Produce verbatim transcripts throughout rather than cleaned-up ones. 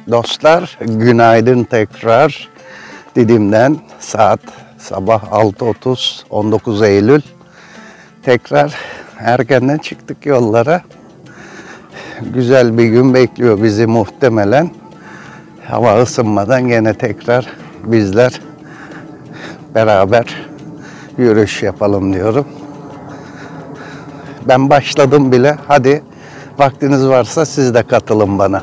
Dostlar, günaydın tekrar. Didim'den saat sabah altı otuz, on dokuz Eylül. Tekrar erkenden çıktık yollara. Güzel bir gün bekliyor bizi muhtemelen. Hava ısınmadan gene tekrar bizler beraber yürüyüş yapalım diyorum. Ben başladım bile. Hadi vaktiniz varsa siz de katılın bana.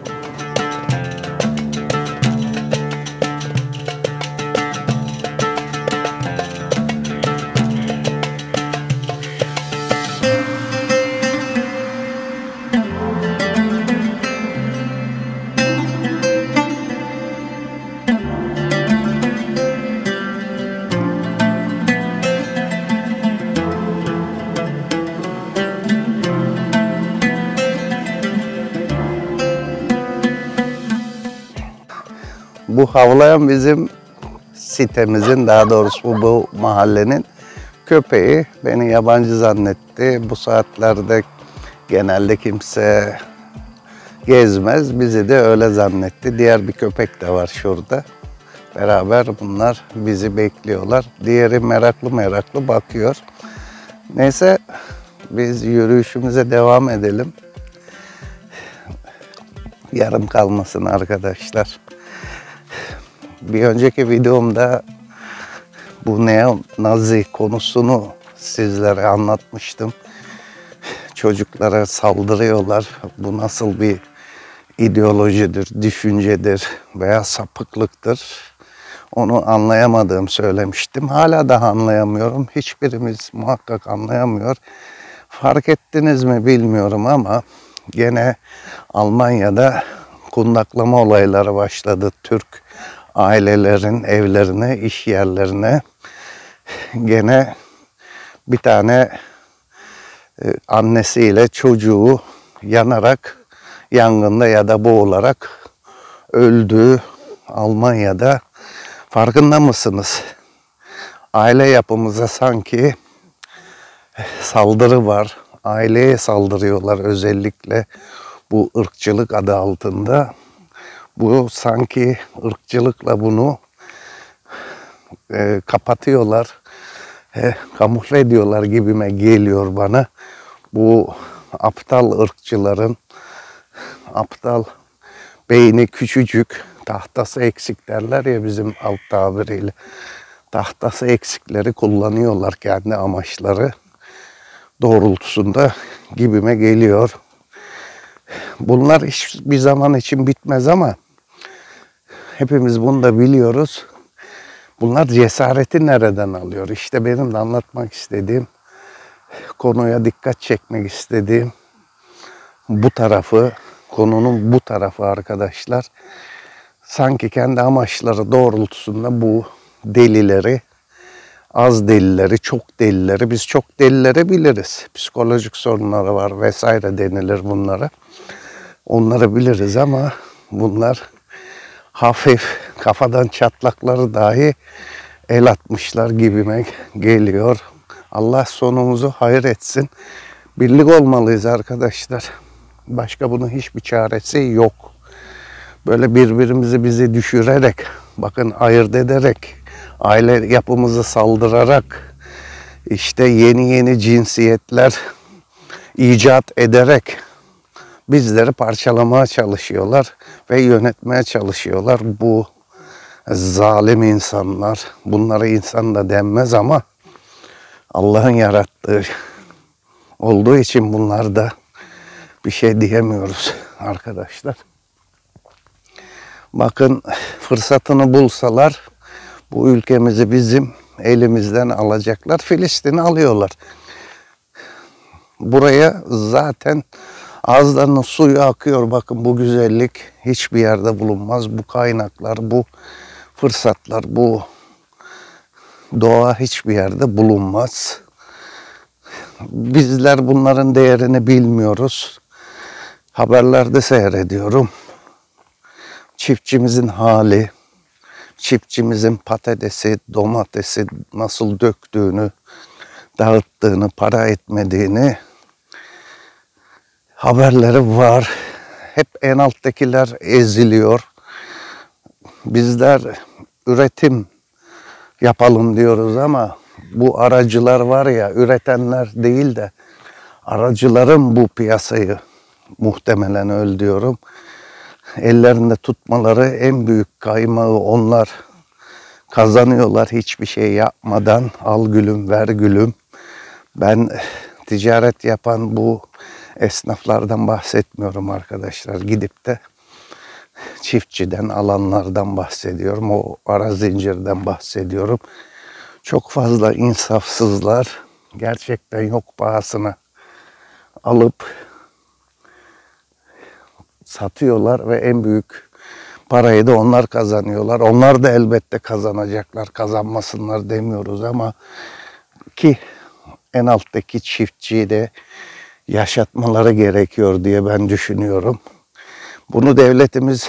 Bu havlayan bizim sitemizin, daha doğrusu bu mahallenin köpeği. Beni yabancı zannetti. Bu saatlerde genelde kimse gezmez. Bizi de öyle zannetti. Diğer bir köpek de var şurada. Beraber bunlar bizi bekliyorlar. Diğeri meraklı meraklı bakıyor. Neyse biz yürüyüşümüze devam edelim. Yarım kalmasın arkadaşlar. Bir önceki videomda bu neo-nazi konusunu sizlere anlatmıştım. Çocuklara saldırıyorlar. Bu nasıl bir ideolojidir, düşüncedir veya sapıklıktır? Onu anlayamadığımı söylemiştim. Hala daha anlayamıyorum. Hiçbirimiz muhakkak anlayamıyor. Fark ettiniz mi bilmiyorum ama gene Almanya'da kundaklama olayları başladı. Türk ailelerin evlerine, iş yerlerine. Gene bir tane annesiyle çocuğu yanarak, yangında ya da boğularak öldüğü Almanya'da. Farkında mısınız? Aile yapımıza sanki saldırı var. Aileye saldırıyorlar özellikle bu ırkçılık adı altında. Bu sanki ırkçılıkla bunu e, kapatıyorlar, e, kamufle ediyorlar gibime geliyor bana. Bu aptal ırkçıların, aptal beyni küçücük, tahtası eksik derler ya bizim alt tabiriyle. Tahtası eksikleri kullanıyorlar kendi amaçları doğrultusunda gibime geliyor. Bunlar hiçbir zaman için bitmez ama hepimiz bunu da biliyoruz. Bunlar cesareti nereden alıyor? İşte benim de anlatmak istediğim, konuya dikkat çekmek istediğim bu tarafı, konunun bu tarafı arkadaşlar. Sanki kendi amaçları doğrultusunda bu delileri, az delileri, çok delileri, biz çok delileri biliriz. Psikolojik sorunları var vesaire denilir bunlara. Onları biliriz ama bunlar hafif kafadan çatlakları dahi el atmışlar gibime geliyor. Allah sonumuzu hayır etsin. Birlik olmalıyız arkadaşlar. Başka bunun hiçbir çaresi yok. Böyle birbirimizi bizi düşürerek, bakın ayırt ederek, aile yapımızı saldırarak, işte yeni yeni cinsiyetler icat ederek bizleri parçalamaya çalışıyorlar ve yönetmeye çalışıyorlar. Bu zalim insanlar, bunlara insan da denmez ama Allah'ın yarattığı olduğu için bunlar da bir şey diyemiyoruz arkadaşlar. Bakın fırsatını bulsalar bu ülkemizi bizim elimizden alacaklar. Filistin'i alıyorlar. Buraya zaten ağızlarının suyu akıyor. Bakın bu güzellik hiçbir yerde bulunmaz. Bu kaynaklar, bu fırsatlar, bu doğa hiçbir yerde bulunmaz. Bizler bunların değerini bilmiyoruz. Haberlerde seyrediyorum. Çiftçimizin hali, çiftçimizin patatesi, domatesi nasıl döktüğünü, dağıttığını, para etmediğini haberleri var. hep en alttakiler eziliyor. Bizler üretim yapalım diyoruz ama bu aracılar var ya, üretenler değil de aracıların bu piyasayı muhtemelen öldürüyorum. Ellerinde tutmaları en büyük kaymağı onlar kazanıyorlar hiçbir şey yapmadan. Al gülüm ver gülüm. Ben ticaret yapan bu esnaflardan bahsetmiyorum arkadaşlar. Gidip de çiftçiden alanlardan bahsediyorum. O ara zincirden bahsediyorum. Çok fazla insafsızlar gerçekten yok pahasına alıp satıyorlar ve en büyük parayı da onlar kazanıyorlar. Onlar da elbette kazanacaklar. Kazanmasınlar demiyoruz ama ki en alttaki çiftçiyi de yaşatmaları gerekiyor diye ben düşünüyorum. Bunu devletimiz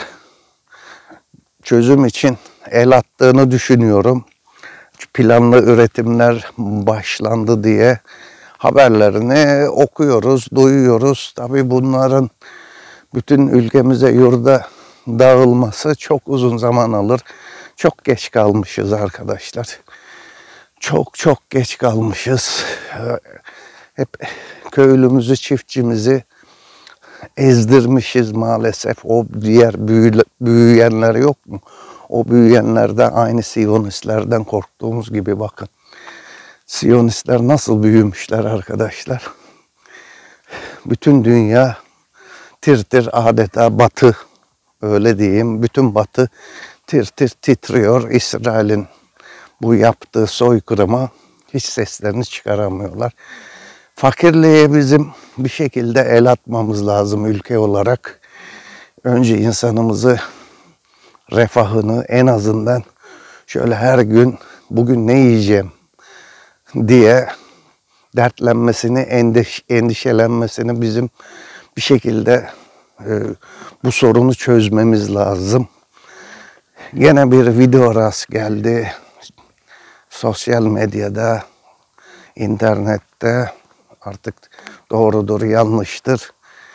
çözüm için el attığını düşünüyorum. Planlı üretimler başlandı diye haberlerini okuyoruz, duyuyoruz. Tabii bunların bütün ülkemize, yurda dağılması çok uzun zaman alır. Çok geç kalmışız arkadaşlar. Çok çok geç kalmışız. Hep köylümüzü, çiftçimizi ezdirmişiz maalesef. O diğer büyüyenler yok mu? O büyüyenlerden, aynı Siyonistlerden korktuğumuz gibi bakın. Siyonistler nasıl büyümüşler arkadaşlar. Bütün dünya tir tir adeta batı, öyle diyeyim. Bütün batı tir tir titriyor. İsrail'in bu yaptığı soykırıma hiç seslerini çıkaramıyorlar. Fakirliğe bizim bir şekilde el atmamız lazım ülke olarak. Önce insanımızı, refahını en azından şöyle her gün bugün ne yiyeceğim diye dertlenmesini, endiş, endişelenmesini bizim bir şekilde e, bu sorunu çözmemiz lazım. Gene bir video rast geldi. Sosyal medyada, internette, artık doğrudur, yanlıştır.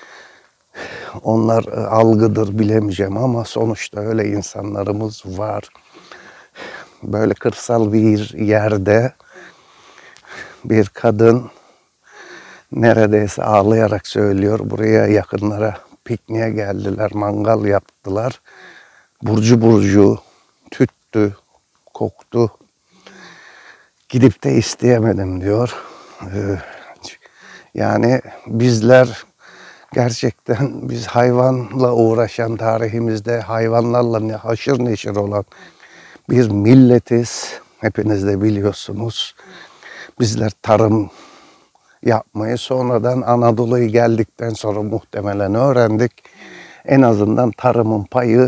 Onlar algıdır bilemeyeceğim ama sonuçta öyle insanlarımız var. Böyle kırsal bir yerde bir kadın neredeyse ağlayarak söylüyor. Buraya yakınlara pikniğe geldiler, mangal yaptılar. Burcu burcu tüttü, koktu. Gidip de isteyemedim diyor. Ee, yani bizler gerçekten biz hayvanla uğraşan, tarihimizde hayvanlarla haşır neşir olan bir milletiz. Hepiniz de biliyorsunuz. Bizler tarım yapmayı sonradan Anadolu'ya geldikten sonra muhtemelen öğrendik. En azından tarımın payı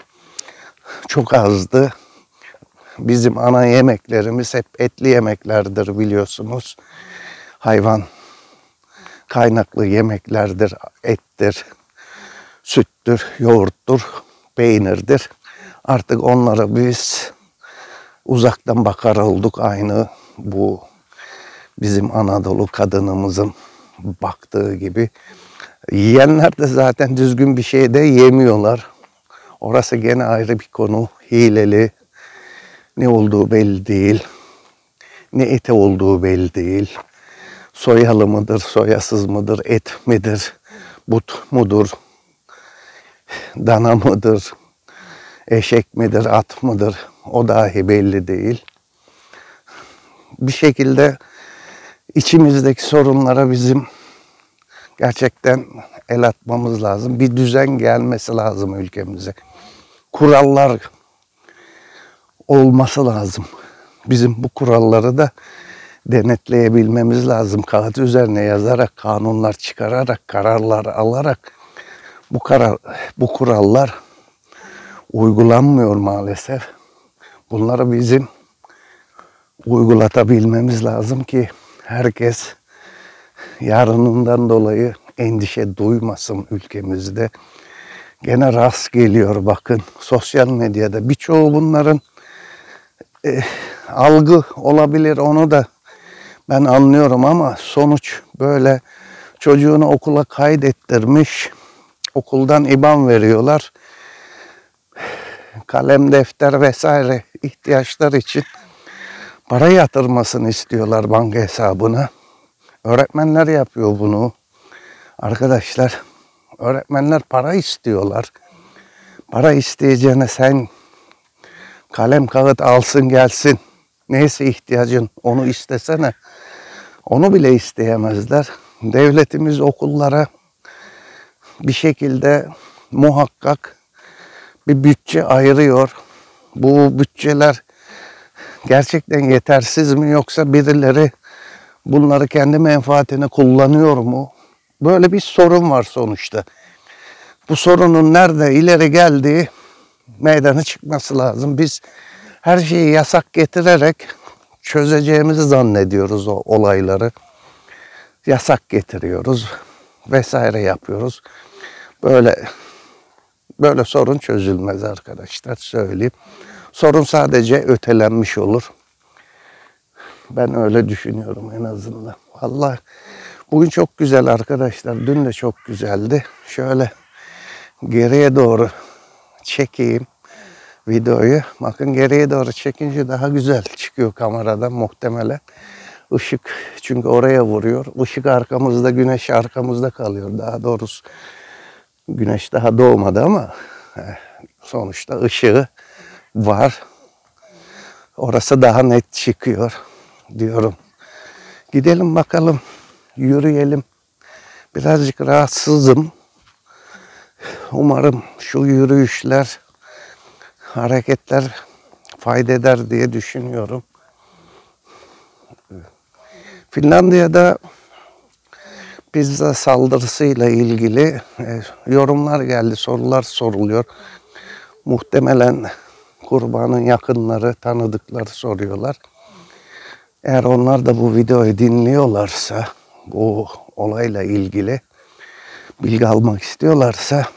çok azdı. Bizim ana yemeklerimiz hep etli yemeklerdir biliyorsunuz. Hayvan kaynaklı yemeklerdir, ettir, süttür, yoğurttur, peynirdir. Artık onları biz uzaktan bakar olduk, aynı bu bizim Anadolu kadınımızın baktığı gibi. Yiyenler de zaten düzgün bir şey de yemiyorlar. Orası gene ayrı bir konu. Hileli, ne olduğu belli değil. Ne eti olduğu belli değil. Soyalı mıdır, soyasız mıdır, et midir, but mudur, dana mıdır, eşek midir, at mıdır, o dahi belli değil. Bir şekilde içimizdeki sorunlara bizim gerçekten el atmamız lazım. Bir düzen gelmesi lazım ülkemize. Kurallar olması lazım. Bizim bu kuralları da denetleyebilmemiz lazım. Kağıt üzerine yazarak, kanunlar çıkararak, kararlar alarak bu karar, bu kurallar uygulanmıyor maalesef. Bunları bizim uygulatabilmemiz lazım ki herkes yarınından dolayı endişe duymasın ülkemizde. Gene rast geliyor bakın sosyal medyada birçoğu bunların e, algı olabilir, onu da ben anlıyorum ama sonuç böyle çocuğunu okula kaydettirmiş, Okuldan İban veriyorlar. Kalem, defter vesaire ihtiyaçlar için para yatırmasını istiyorlar banka hesabına. Öğretmenler yapıyor bunu. Arkadaşlar, öğretmenler para istiyorlar. Para isteyeceğine sen kalem kağıt alsın gelsin. Neyse ihtiyacın onu istesene. Onu bile isteyemezler. Devletimiz okullara bir şekilde muhakkak bir bütçe ayırıyor. Bu bütçeler gerçekten yetersiz mi yoksa birileri bunları kendi menfaatine kullanıyor mu? Böyle bir sorun var sonuçta. Bu sorunun nerede ileri geldiği meydana çıkması lazım. Biz her şeyi yasak getirerek çözeceğimizi zannediyoruz o olayları. Yasak getiriyoruz vesaire yapıyoruz. Böyle böyle sorun çözülmez arkadaşlar, söyleyeyim. Sorun sadece ötelenmiş olur. Ben öyle düşünüyorum en azından. Allah, bugün çok güzel arkadaşlar. Dün de çok güzeldi. Şöyle geriye doğru çekeyim videoyu. Bakın geriye doğru çekince daha güzel çıkıyor kameradan muhtemelen. Işık çünkü oraya vuruyor. Işık arkamızda, güneş arkamızda kalıyor. Daha doğrusu güneş daha doğmadı ama sonuçta ışığı var. Orası daha net çıkıyor diyorum. Gidelim bakalım, yürüyelim. Birazcık rahatsızım. Umarım şu yürüyüşler, hareketler fayda eder diye düşünüyorum. Finlandiya'da pizza saldırısıyla ilgili e, yorumlar geldi, sorular soruluyor. Muhtemelen kurbanın yakınları, tanıdıkları soruyorlar. Eğer onlar da bu videoyu dinliyorlarsa, bu olayla ilgili bilgi almak istiyorlarsa,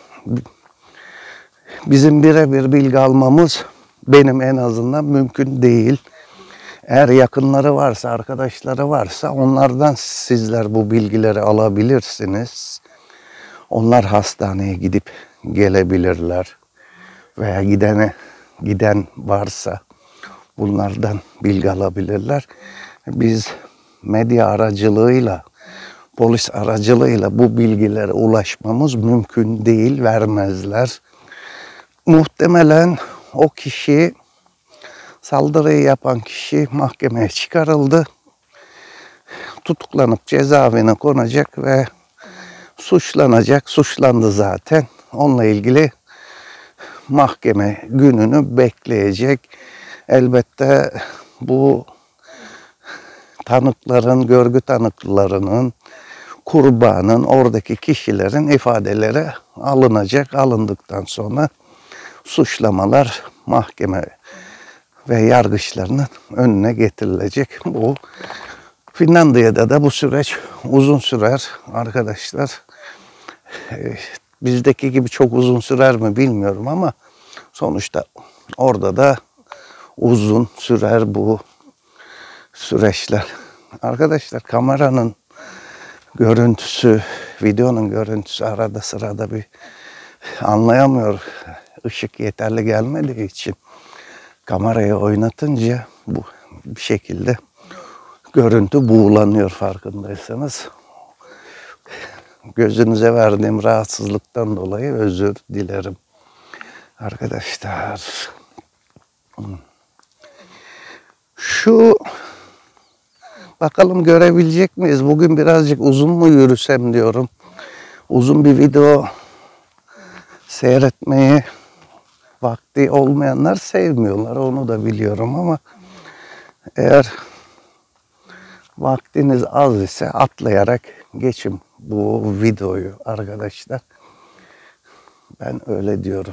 bizim birebir bilgi almamız benim en azından mümkün değil. Eğer yakınları varsa, arkadaşları varsa onlardan sizler bu bilgileri alabilirsiniz. Onlar hastaneye gidip gelebilirler. Veya gidene, giden varsa bunlardan bilgi alabilirler. Biz medya aracılığıyla, polis aracılığıyla bu bilgilere ulaşmamız mümkün değil, vermezler. Muhtemelen o kişi, saldırıyı yapan kişi mahkemeye çıkarıldı. Tutuklanıp cezaevine konacak ve suçlanacak. Suçlandı zaten. Onunla ilgili mahkeme gününü bekleyecek. Elbette bu tanıkların, görgü tanıklarının, kurbanın, oradaki kişilerin ifadeleri alınacak. Alındıktan sonra suçlamalar mahkeme ve yargıçlarının önüne getirilecek. Bu Finlandiya'da da bu süreç uzun sürer arkadaşlar. Bizdeki gibi çok uzun sürer mi bilmiyorum ama sonuçta orada da uzun sürer bu süreçler. Arkadaşlar kameranın görüntüsü, videonun görüntüsü arada sırada bir anlayamıyor. Işık yeterli gelmediği için kamerayı oynatınca bu bir şekilde görüntü buğulanıyor farkındaysanız. Gözünüze verdiğim rahatsızlıktan dolayı özür dilerim. Arkadaşlar. Şu bakalım görebilecek miyiz? Bugün birazcık uzun mu yürüsem diyorum. Uzun bir video seyretmeyi vakti olmayanlar sevmiyorlar. Onu da biliyorum ama eğer vaktiniz az ise atlayarak geçin bu videoyu arkadaşlar. Ben öyle diyorum.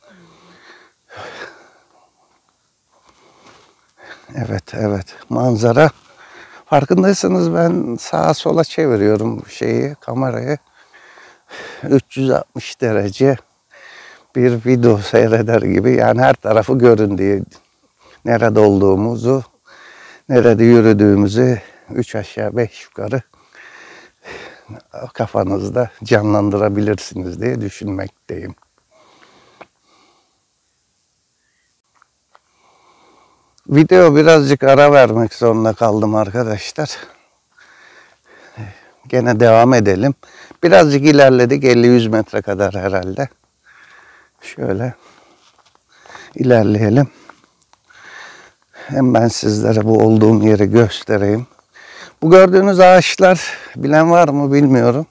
Evet, evet. Manzara. Farkındaysanız ben sağa sola çeviriyorum şeyi, kamerayı. üç yüz altmış derece bir video seyreder gibi. Yani her tarafı görün diye. Nerede olduğumuzu, nerede yürüdüğümüzü üç aşağı beş yukarı kafanızda canlandırabilirsiniz diye düşünmekteyim. Video birazcık ara vermek zorunda kaldım arkadaşlar. Gene devam edelim. Birazcık ilerledik, elli yüz metre kadar herhalde. Şöyle ilerleyelim. Hem ben sizlere bu olduğum yeri göstereyim. Bu gördüğünüz ağaçlar, bilen var mı bilmiyorum.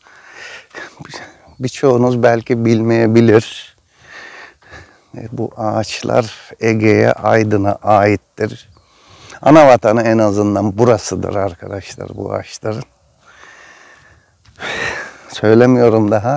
Birçoğunuz belki bilmeyebilir. Bu ağaçlar Ege'ye, Aydın'a aittir. Ana vatanı en azından burasıdır arkadaşlar bu ağaçların. Söylemiyorum daha.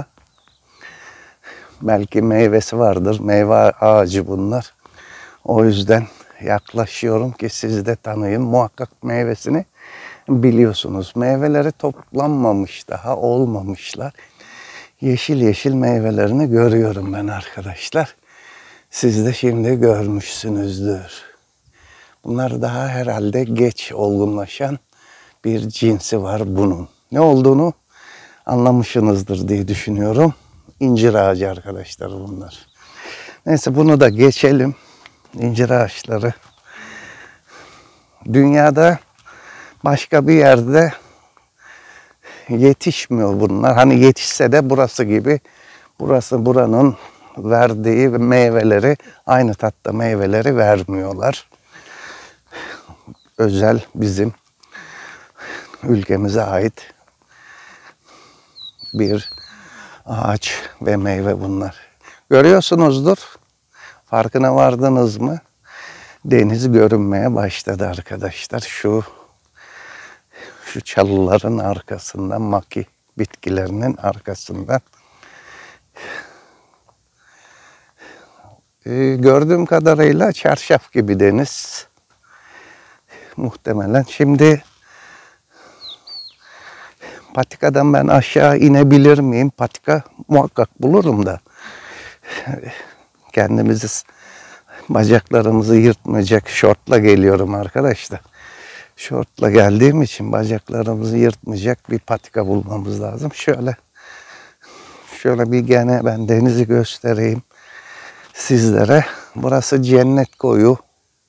Belki meyvesi vardır. Meyve ağacı bunlar. O yüzden yaklaşıyorum ki siz de tanıyın. Muhakkak meyvesini biliyorsunuz. Meyveleri toplanmamış daha, olmamışlar. Yeşil yeşil meyvelerini görüyorum ben arkadaşlar. Siz de şimdi görmüşsünüzdür. Bunlar daha herhalde geç olgunlaşan bir cinsi var bunun. Ne olduğunu anlamışsınızdır diye düşünüyorum. İncir ağacı arkadaşlar bunlar. Neyse bunu da geçelim. İncir ağaçları. Dünyada başka bir yerde yetişmiyor bunlar. Hani yetişse de burası gibi. Burası buranın verdiği meyveleri, aynı tatta meyveleri vermiyorlar. Özel bizim ülkemize ait bir ağaç ve meyve bunlar. Görüyorsunuzdur. Farkına vardınız mı? Deniz görünmeye başladı arkadaşlar. Şu şu çalıların arkasından, maki bitkilerinin arkasından. Ee, gördüğüm kadarıyla çarşaf gibi deniz. Muhtemelen. Şimdi patikadan ben aşağı inebilir miyim? Patika muhakkak bulurum da. Kendimizi, bacaklarımızı yırtmayacak şortla geliyorum arkadaşlar. Şortla geldiğim için bacaklarımızı yırtmayacak bir patika bulmamız lazım. Şöyle şöyle bir gene ben denizi göstereyim sizlere. Burası cennet koyu.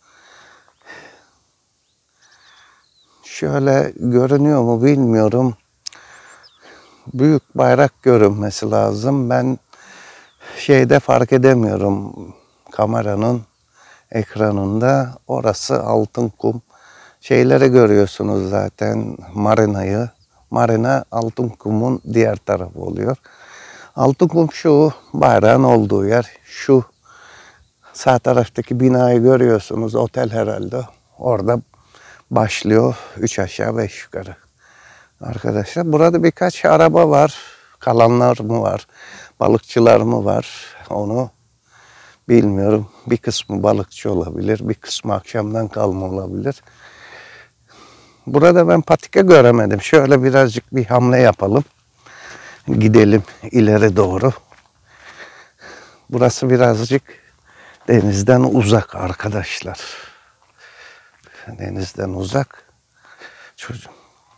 Şöyle görünüyor mu bilmiyorum. Büyük bayrak görünmesi lazım. Ben şeyde fark edemiyorum. Kameranın ekranında. Orası altın kum. Şeyleri görüyorsunuz zaten. Marinayı. Marina altın kumun diğer tarafı oluyor. Altın kum şu bayrağın olduğu yer. Şu sağ taraftaki binayı görüyorsunuz. Otel herhalde. Orada başlıyor. Üç aşağı beş yukarı. Arkadaşlar burada birkaç araba var. Kalanlar mı var? Balıkçılar mı var? Onu bilmiyorum. Bir kısmı balıkçı olabilir. Bir kısmı akşamdan kalma olabilir. Burada ben patika göremedim. Şöyle birazcık bir hamle yapalım. Gidelim ileri doğru. Burası birazcık denizden uzak arkadaşlar. Denizden uzak. Çocuğum.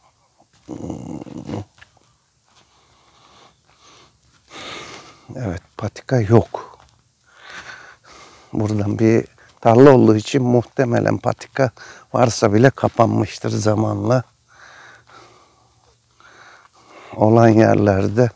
Evet, patika yok. Buradan bir tarla olduğu için muhtemelen patika varsa bile kapanmıştır zamanla. Olan yerlerde.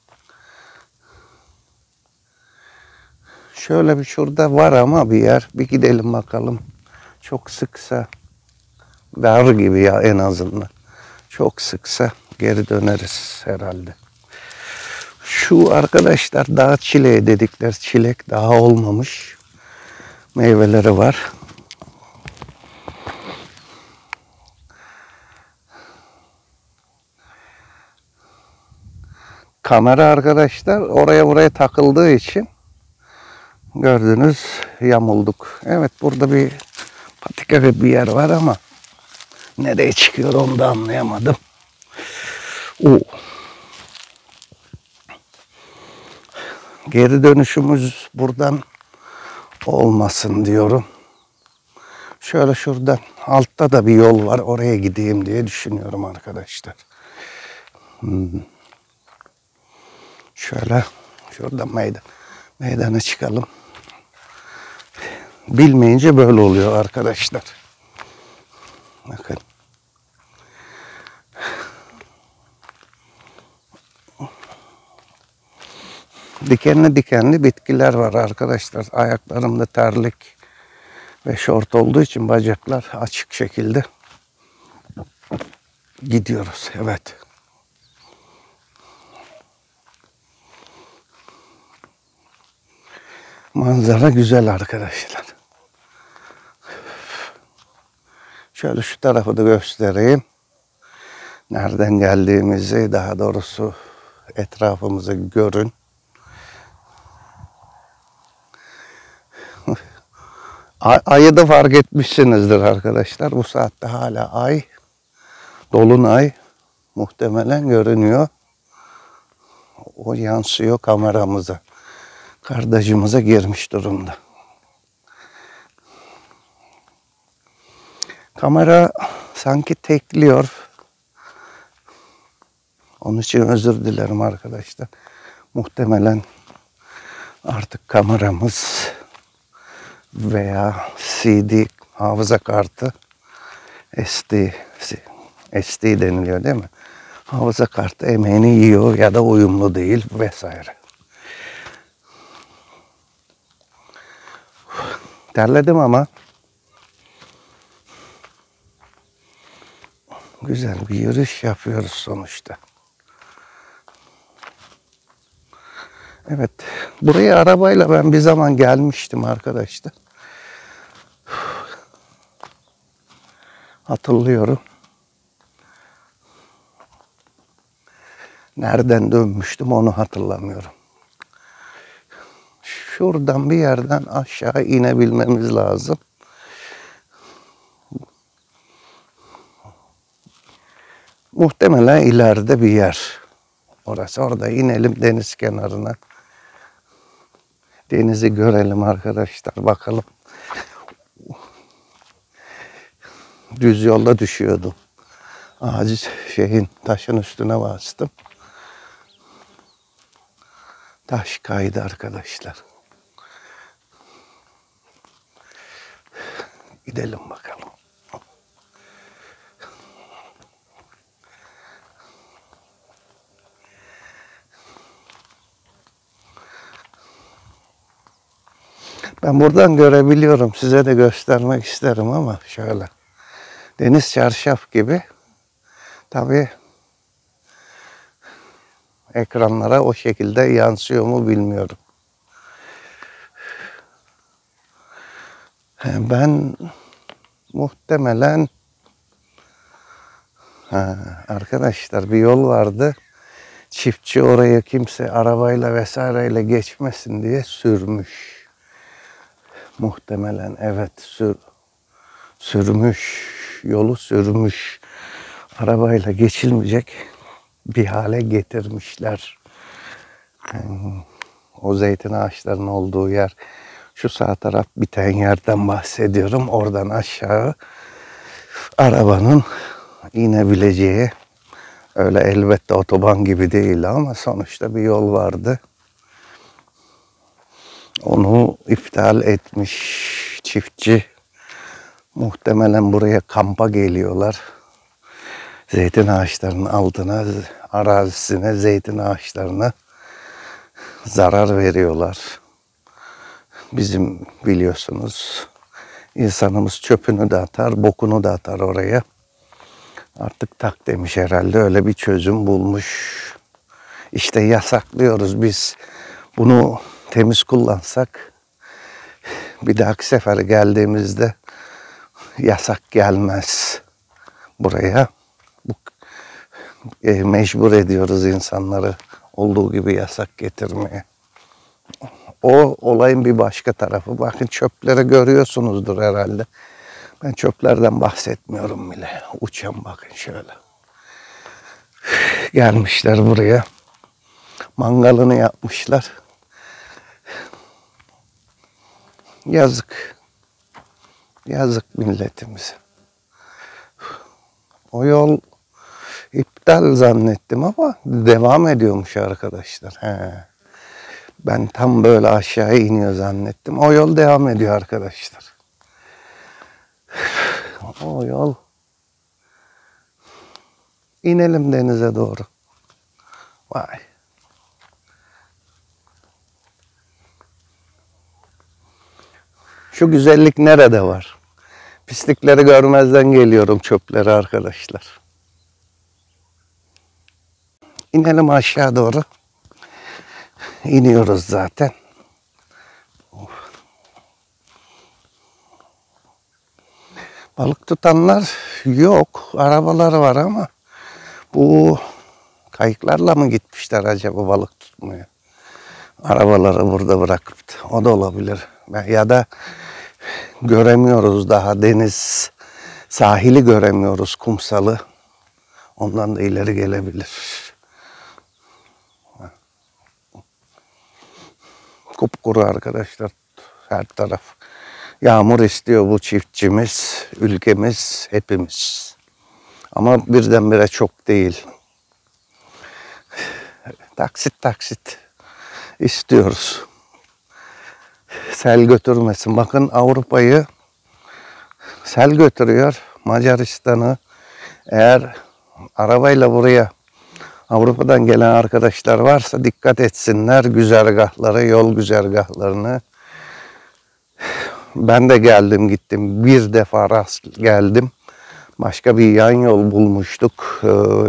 Şöyle bir şurada var ama bir yer. Bir gidelim bakalım. Çok sıksa dar gibi ya en azından. Çok sıksa geri döneriz herhalde. Şu arkadaşlar dağ çileği dedikler, çilek daha olmamış meyveleri var. Kamera arkadaşlar oraya buraya takıldığı için gördünüz yamulduk. Evet burada bir patika bir yer var ama nereye çıkıyor onu da anlayamadım. Oo. Geri dönüşümüz buradan olmasın diyorum. Şöyle şuradan altta da bir yol var. Oraya gideyim diye düşünüyorum arkadaşlar. Hmm. Şöyle şurada meydan, meydana çıkalım. Bilmeyince böyle oluyor arkadaşlar. Bakın. Dikenli dikenli bitkiler var arkadaşlar. Ayaklarımda terlik ve şort olduğu için bacaklar açık şekilde gidiyoruz. Evet. Manzara güzel arkadaşlar. Şöyle şu tarafı da göstereyim. Nereden geldiğimizi, daha doğrusu etrafımızı görün. Ay, ayı da fark etmişsinizdir arkadaşlar. Bu saatte hala ay, dolunay muhtemelen görünüyor. O yansıyor kameramıza. Kardeşimize girmiş durumda. Kamera sanki tekliyor. Onun için özür dilerim arkadaşlar. Muhtemelen artık kameramız veya C D hafıza kartı S D S D deniliyor değil mi? Hafıza kartı emeğini yiyor ya da uyumlu değil vesaire. Terledim ama güzel bir yürüyüş yapıyoruz sonuçta. Evet, buraya arabayla ben bir zaman gelmiştim arkadaşlar. Hatırlıyorum. Nereden dönmüştüm onu hatırlamıyorum. Şuradan bir yerden aşağı inebilmemiz lazım. Muhtemelen ileride bir yer. Orası, orada inelim deniz kenarına. Denizi görelim arkadaşlar, bakalım. Düz yolda düşüyordum. Ağacı şeyin, taşın üstüne bastım. Taş kaydı arkadaşlar. Gidelim bakalım. Ben buradan görebiliyorum. Size de göstermek isterim ama şöyle. Deniz çarşaf gibi. Tabii ekranlara o şekilde yansıyor mu bilmiyorum. Ben muhtemelen ha, arkadaşlar bir yol vardı. Çiftçi oraya kimse arabayla vesaireyle geçmesin diye sürmüş. Muhtemelen evet sür, sürmüş. Yolu sürmüş. Arabayla geçilmeyecek bir hale getirmişler. Yani o zeytin ağaçlarının olduğu yer, şu sağ taraf biten yerden bahsediyorum. Oradan aşağı arabanın inebileceği, öyle elbette otoban gibi değil ama sonuçta bir yol vardı. Onu iptal etmiş çiftçi. Muhtemelen buraya kampa geliyorlar. Zeytin ağaçlarının altına, arazisine, zeytin ağaçlarına zarar veriyorlar. Bizim biliyorsunuz insanımız çöpünü de atar, bokunu da atar oraya. Artık tak demiş herhalde, öyle bir çözüm bulmuş. İşte yasaklıyoruz biz. Bunu temiz kullansak bir dahaki sefer geldiğimizde yasak gelmez buraya. Bu, e, mecbur ediyoruz insanları olduğu gibi yasak getirmeye. O olayın bir başka tarafı. Bakın çöpleri görüyorsunuzdur herhalde. Ben çöplerden bahsetmiyorum bile. Uçan bakın şöyle. Gelmişler buraya. Mangalını yapmışlar. Yazık. Yazık milletimize. O yol İptal zannettim ama devam ediyormuş arkadaşlar. He. Ben tam böyle aşağıya iniyor zannettim. O yol devam ediyor arkadaşlar. O yol. İnelim denize doğru. Vay. Şu güzellik nerede var? Pislikleri görmezden geliyorum, çöpleri arkadaşlar. İnelim aşağı doğru. İniyoruz zaten. Balık tutanlar yok. Arabalar var ama bu kayıklarla mı gitmişler acaba balık tutmaya? Arabaları burada bırakıp o da olabilir. Ya da göremiyoruz daha deniz, sahili göremiyoruz, kumsalı. Ondan da ileri gelebilir. Kupkuru arkadaşlar, her taraf. Yağmur istiyor bu çiftçimiz, ülkemiz, hepimiz. Ama birdenbire çok değil. Taksit taksit istiyoruz. Sel götürmesin. Bakın Avrupa'yı sel götürüyor. Macaristan'ı. Eğer arabayla buraya Avrupa'dan gelen arkadaşlar varsa dikkat etsinler güzergahları, yol güzergahlarını. Ben de geldim gittim. Bir defa rast geldim. Başka bir yan yol bulmuştuk.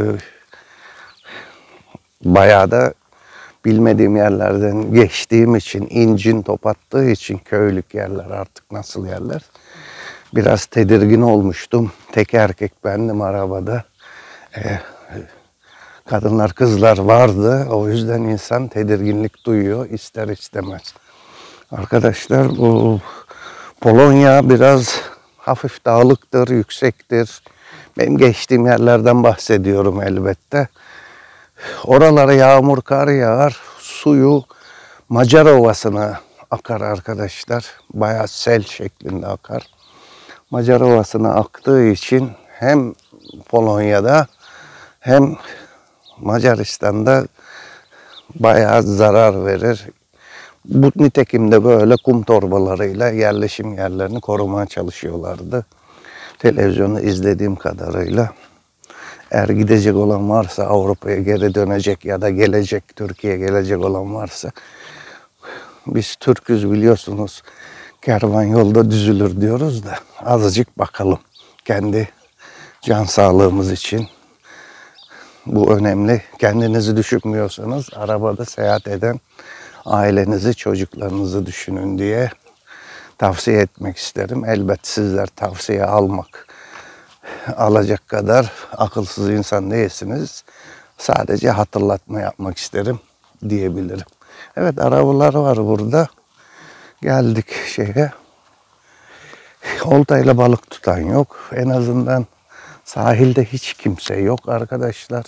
Bayağı da bilmediğim yerlerden geçtiğim için, incin top attığı için köylük yerler artık nasıl yerler. Biraz tedirgin olmuştum. Tek erkek bendim arabada. Ee, kadınlar, kızlar vardı. O yüzden insan tedirginlik duyuyor ister istemez. Arkadaşlar bu Polonya biraz hafif dağlıktır, yüksektir. Benim geçtiğim yerlerden bahsediyorum elbette. Oralara yağmur, kar yağar. Suyu Macar Ovası'na akar arkadaşlar. Bayağı sel şeklinde akar. Macar Ovası'na aktığı için hem Polonya'da hem Macaristan'da bayağı zarar verir. Bu nitekimde böyle kum torbalarıyla yerleşim yerlerini korumaya çalışıyorlardı. Televizyonu izlediğim kadarıyla. Eğer gidecek olan varsa Avrupa'ya geri dönecek ya da gelecek Türkiye'ye gelecek olan varsa biz Türk'üz biliyorsunuz. Kervan yolda düzülür diyoruz da azıcık bakalım. Kendi can sağlığımız için bu önemli. Kendinizi düşünmüyorsanız arabada seyahat eden ailenizi, çocuklarınızı düşünün diye tavsiye etmek isterim. Elbette sizler tavsiye almak, alacak kadar akılsız insan değilsiniz. Sadece hatırlatma yapmak isterim diyebilirim. Evet, arabalar var burada. Geldik şeye. Oltayla balık tutan yok. En azından sahilde hiç kimse yok arkadaşlar.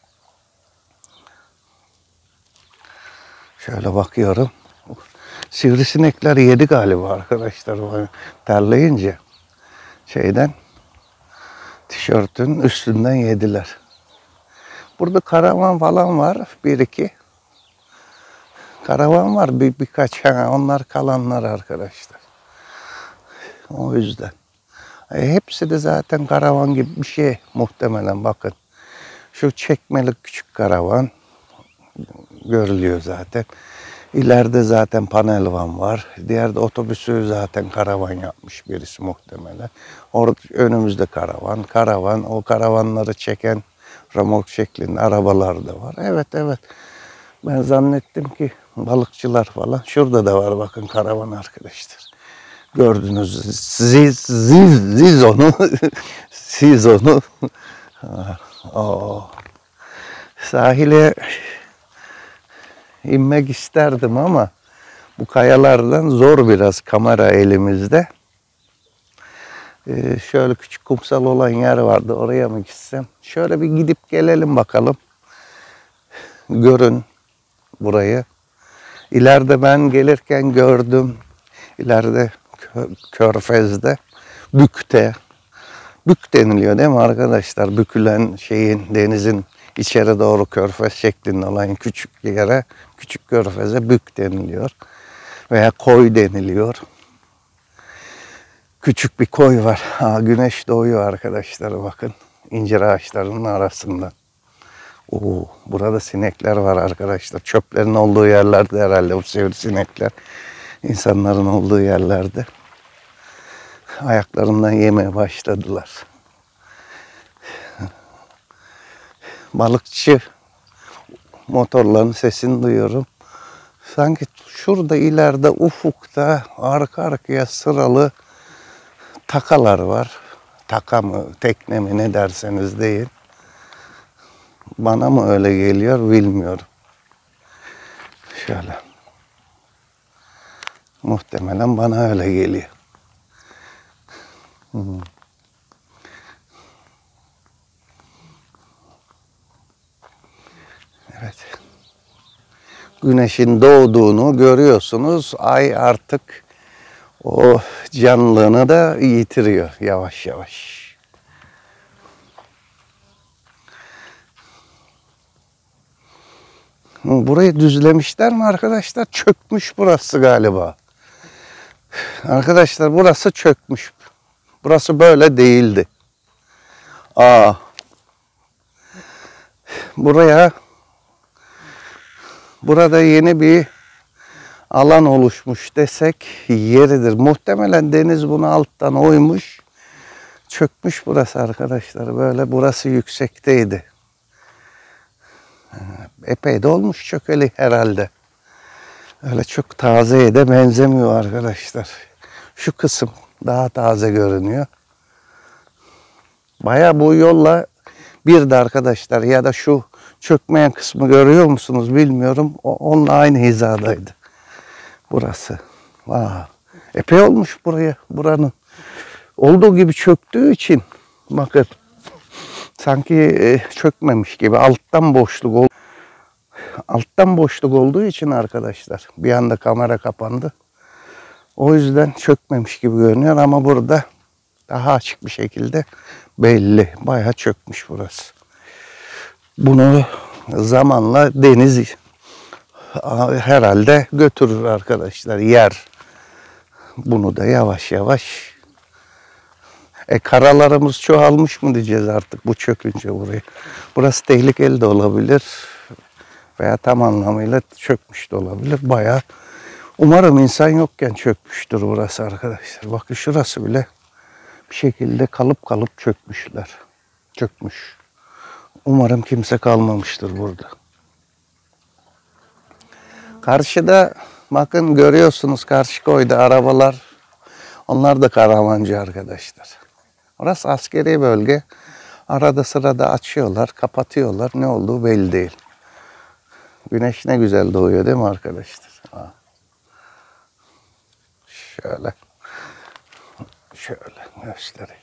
Şöyle bakıyorum. Sivrisinekler yedi galiba arkadaşlar. Terleyince şeyden tişörtün üstünden yediler. Burada karavan falan var. Bir iki. Karavan var bir, birkaç. Ha, onlar kalanlar arkadaşlar. O yüzden. E, hepsi de zaten karavan gibi bir şey muhtemelen bakın. Şu çekmeli küçük karavan görülüyor zaten. İleride zaten panel van var. Diğer de otobüsü zaten karavan yapmış birisi muhtemelen. Orada önümüzde karavan. Karavan, o karavanları çeken remork şeklinde arabalar da var. Evet evet. Ben zannettim ki balıkçılar falan. Şurada da var bakın karavan arkadaşlar. Gördünüz. Siz, siz, siz onu. Siz onu. Oh. Sahile inmek isterdim ama bu kayalardan zor biraz kamera elimizde. Ee, şöyle küçük kumsal olan yer vardı. Oraya mı gitsem? Şöyle bir gidip gelelim bakalım. Görün burayı. İleride ben gelirken gördüm. İleride Körfez'de, Bük'te Bük deniliyor değil mi arkadaşlar? Bükülen şeyin, denizin içeri doğru körfez şeklinde olan küçük yere, küçük körfeze bük deniliyor. Veya koy deniliyor. Küçük bir koy var. Ha, güneş doğuyor arkadaşlar, bakın. İncir ağaçlarının arasında. Oo, burada sinekler var arkadaşlar. Çöplerin olduğu yerlerde herhalde bu sivrisinekler. İnsanların olduğu yerlerde. Ayaklarından yemeye başladılar. Balıkçı motorların sesini duyuyorum. Sanki şurada ileride ufukta arka arkaya sıralı takalar var. Taka mı, tekne mi, ne derseniz deyin. Bana mı öyle geliyor bilmiyorum. Şöyle. Muhtemelen bana öyle geliyor. Hmm. Evet. Güneşin doğduğunu görüyorsunuz. Ay artık o canlılığını da yitiriyor yavaş yavaş. Burayı düzlemişler mi arkadaşlar? Çökmüş burası galiba. Arkadaşlar burası çökmüş. Burası böyle değildi. Aa. Buraya burada yeni bir alan oluşmuş desek yeridir. Muhtemelen deniz bunu alttan oymuş. Çökmüş burası arkadaşlar. Böyle burası yüksekteydi. Epey de olmuş çökeli herhalde. Öyle çok tazeye de benzemiyor arkadaşlar. Şu kısım daha taze görünüyor. Baya bu yolla bir de arkadaşlar, ya da şu çökmeyen kısmı görüyor musunuz bilmiyorum. O, onunla aynı hizadaydı. Burası. Vay. Epey olmuş buraya. Buranın. Olduğu gibi çöktüğü için bakın. Sanki e, çökmemiş gibi. Alttan boşluk oldu. Alttan boşluk olduğu için arkadaşlar. Bir anda kamera kapandı. O yüzden çökmemiş gibi görünüyor ama burada daha açık bir şekilde belli. Bayağı çökmüş burası. Bunu zamanla deniz herhalde götürür arkadaşlar. Yer. Bunu da yavaş yavaş. E karalarımız çoğalmış mı diyeceğiz artık bu çökünce burayı. Burası tehlikeli de olabilir. Veya tam anlamıyla çökmüş de olabilir. Bayağı. Umarım insan yokken çökmüştür burası arkadaşlar. Bakın şurası bile bir şekilde kalıp kalıp çökmüşler. Çökmüş. Umarım kimse kalmamıştır burada. Karşıda bakın görüyorsunuz, karşı koyda arabalar. Onlar da karavancı arkadaşlar. Orası askeri bölge. Arada sırada açıyorlar, kapatıyorlar. Ne olduğu belli değil. Güneş ne güzel doğuyor değil mi arkadaşlar? Ha. Şöyle. Şöyle göstereyim.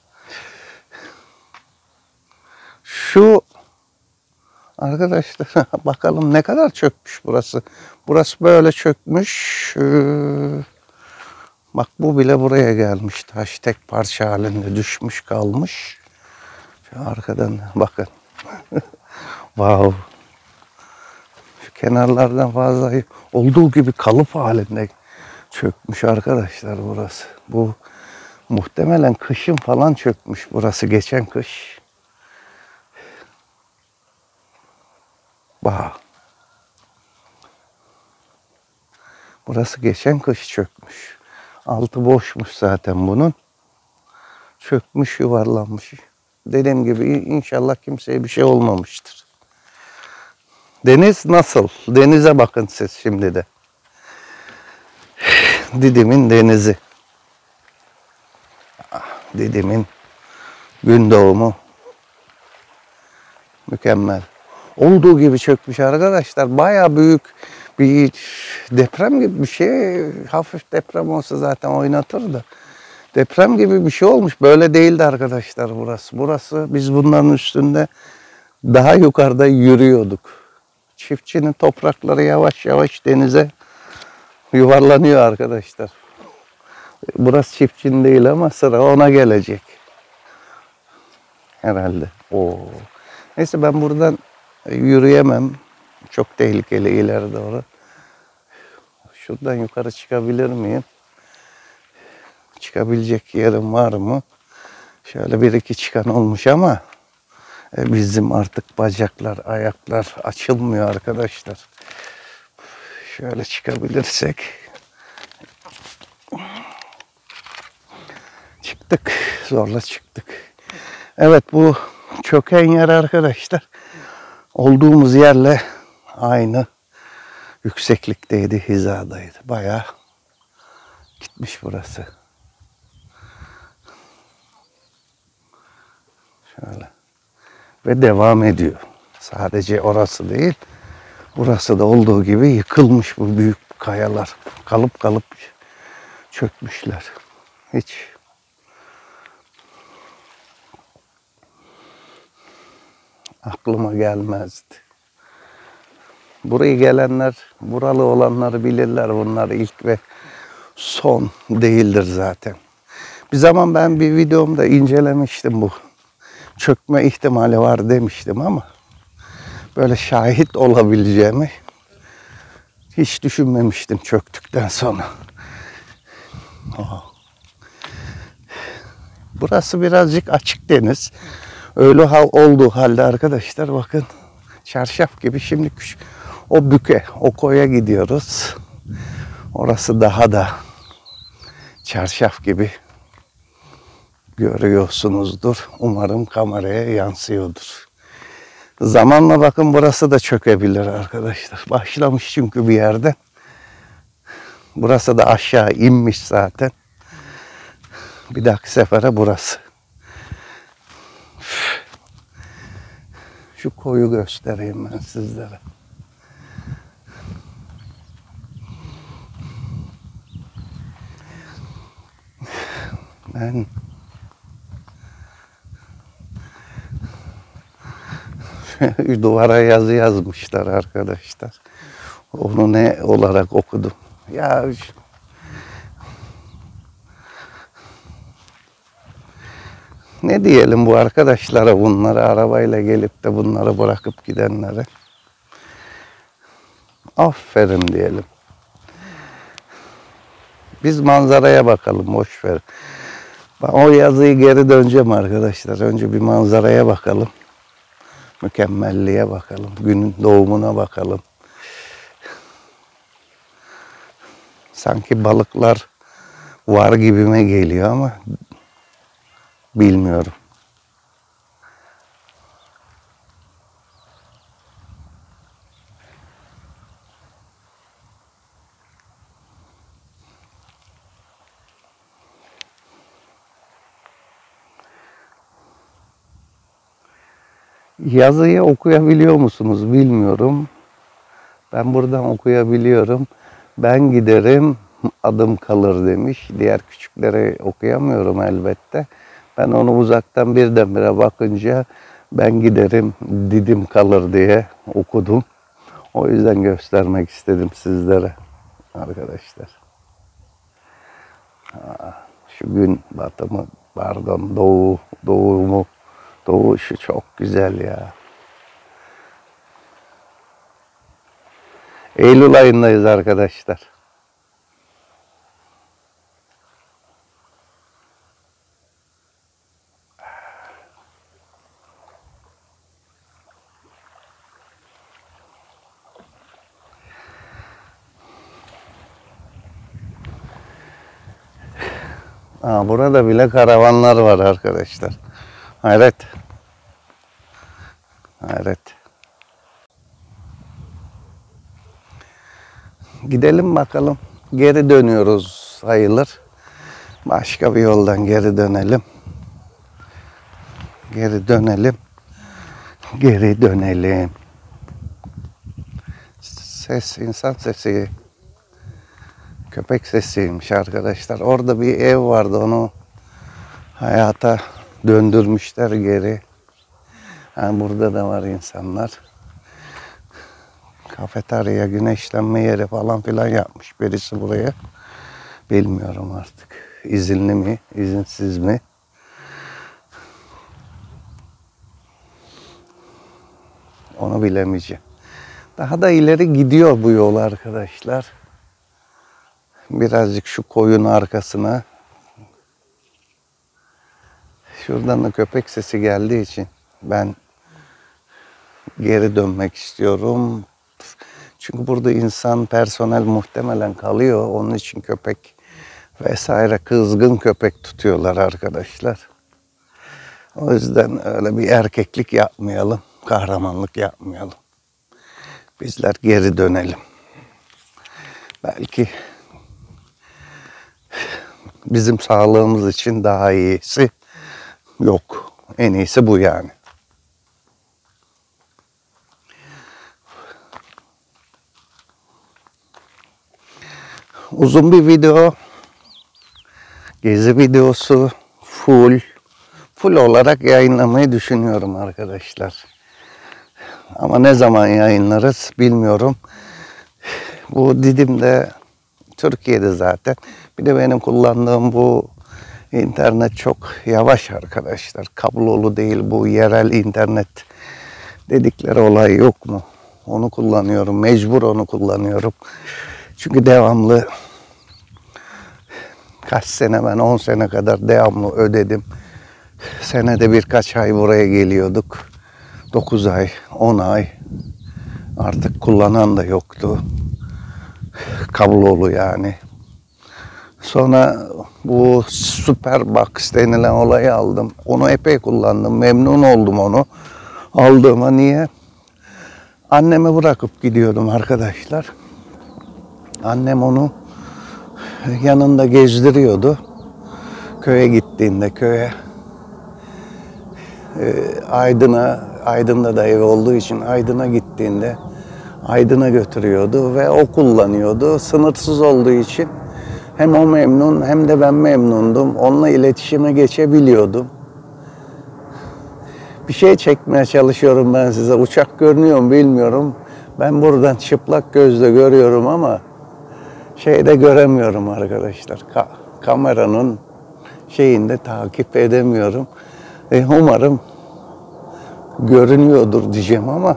Şu arkadaşlar bakalım ne kadar çökmüş burası. Burası böyle çökmüş. Ee, bak bu bile buraya gelmiş. Taş tek parça halinde düşmüş kalmış. Şu arkadan bakın. Wow. Şu kenarlardan fazla olduğu gibi kalıp halinde çökmüş arkadaşlar burası. Bu muhtemelen kışın falan çökmüş burası, geçen kış. Bak. Burası geçen kış çökmüş. Altı boşmuş zaten bunun. Çökmüş, yuvarlanmış. Dediğim gibi inşallah kimseye bir şey olmamıştır. Deniz nasıl? Denize bakın siz şimdi de. Didim'in denizi. Didim'in gün doğumu. Mükemmel. Olduğu gibi çökmüş arkadaşlar. Bayağı büyük bir deprem gibi bir şey. Hafif deprem olsa zaten oynatır da. Deprem gibi bir şey olmuş. Böyle değildi arkadaşlar burası. Burası biz bunların üstünde daha yukarıda yürüyorduk. Çiftçinin toprakları yavaş yavaş denize yuvarlanıyor arkadaşlar. Burası çiftçinin değil ama sıra ona gelecek. herhalde. Oo. Neyse ben buradan yürüyemem. Çok tehlikeli ileri doğru. Şuradan yukarı çıkabilir miyim? Çıkabilecek yerim var mı? Şöyle bir iki çıkan olmuş ama bizim artık bacaklar, ayaklar açılmıyor arkadaşlar. Şöyle çıkabilirsek. Çıktık. Zorla çıktık. Evet, bu çöken yer arkadaşlar olduğumuz yerle aynı yükseklikteydi, hizadaydı. Bayağı gitmiş burası. Şöyle. Ve devam ediyor. Sadece orası değil. Burası da olduğu gibi yıkılmış bu büyük kayalar. Kalıp kalıp çökmüşler. Hiç aklıma gelmezdi. Buraya gelenler, buralı olanları bilirler. Bunlar ilk ve son değildir zaten. Bir zaman ben bir videomda incelemiştim bu. Çökme ihtimali var demiştim ama böyle şahit olabileceğimi hiç düşünmemiştim çöktükten sonra. Oh. Burası birazcık açık deniz. Öyle hal olduğu halde arkadaşlar bakın çarşaf gibi. Şimdi o büke, o koya gidiyoruz. Orası daha da çarşaf gibi görüyorsunuzdur. Umarım kameraya yansıyordur. Zamanla bakın burası da çökebilir arkadaşlar. Başlamış çünkü bir yerde. Burası da aşağı inmiş zaten. Bir dahaki sefere burası. Şu koyu göstereyim ben sizlere. Ben duvara yazı yazmışlar arkadaşlar. Onu ne olarak okudum. Ya ne diyelim bu arkadaşlara, bunları arabayla gelip de bunları bırakıp gidenlere. Aferin diyelim. Biz manzaraya bakalım, boş ver. Ben o yazıyı geri döneceğim arkadaşlar. Önce bir manzaraya bakalım. Mükemmelliğe bakalım. Günün doğumuna bakalım. Sanki balıklar var gibime geliyor ama bilmiyorum. Yazıyı okuyabiliyor musunuz bilmiyorum. Ben buradan okuyabiliyorum. Ben giderim, adım kalır demiş. Diğer küçükleri okuyamıyorum elbette. Ben onu uzaktan birdenbire bakınca ben giderim, didim kalır diye okudum. O yüzden göstermek istedim sizlere arkadaşlar. Şu gün batımı, pardon doğu, doğumu, doğuşu çok güzel ya. Eylül ayındayız arkadaşlar. Aa, burada bile karavanlar var arkadaşlar. Hayret. Hayret. Gidelim bakalım. Geri dönüyoruz sayılır. Başka bir yoldan geri dönelim. Geri dönelim. Geri dönelim. Ses, insan sesi. Köpek sesiymiş arkadaşlar. Orada bir ev vardı, onu hayata döndürmüşler geri. Yani burada da var insanlar. Kafeterya, güneşlenme yeri falan filan yapmış birisi buraya. Bilmiyorum artık. İzinli mi, izinsiz mi? Onu bilemeyeceğim. Daha da ileri gidiyor bu yol arkadaşlar. Birazcık şu koyun arkasına. Şuradan da köpek sesi geldiği için ben geri dönmek istiyorum. Çünkü burada insan, personel muhtemelen kalıyor. Onun için köpek vesaire, kızgın köpek tutuyorlar arkadaşlar. O yüzden öyle bir erkeklik yapmayalım, kahramanlık yapmayalım. Bizler geri dönelim. Belki bizim sağlığımız için daha iyisi yok. En iyisi bu yani. Uzun bir video, gezi videosu, full, full olarak yayınlamayı düşünüyorum arkadaşlar. Ama ne zaman yayınlarız bilmiyorum. Bu Didim'de, Türkiye'de zaten. Bir de benim kullandığım bu internet çok yavaş arkadaşlar. Kablolu değil, bu yerel internet dedikleri olay yok mu? Onu kullanıyorum, mecbur onu kullanıyorum. Çünkü devamlı kaç sene, ben on sene kadar devamlı ödedim. Senede birkaç ay buraya geliyorduk. dokuz ay, on ay. Artık kullanan da yoktu. Kablolu yani. Sonra bu Superbox denilen olayı aldım. Onu epey kullandım. Memnun oldum onu aldığıma. Niye? Annemi bırakıp gidiyordum arkadaşlar. Annem onu yanında gezdiriyordu. Köye gittiğinde, köye e, Aydın'a, Aydın'da da ev olduğu için Aydın'a gittiğinde Aydın'a götürüyordu ve o kullanıyordu. Sınırsız olduğu için hem o memnun hem de ben memnundum. Onunla iletişime geçebiliyordum. Bir şey çekmeye çalışıyorum ben size. Uçak görünüyor mu bilmiyorum. Ben buradan çıplak gözle görüyorum ama şeyde göremiyorum arkadaşlar. Ka kameranın şeyinde takip edemiyorum. E, umarım görünüyordur diyeceğim ama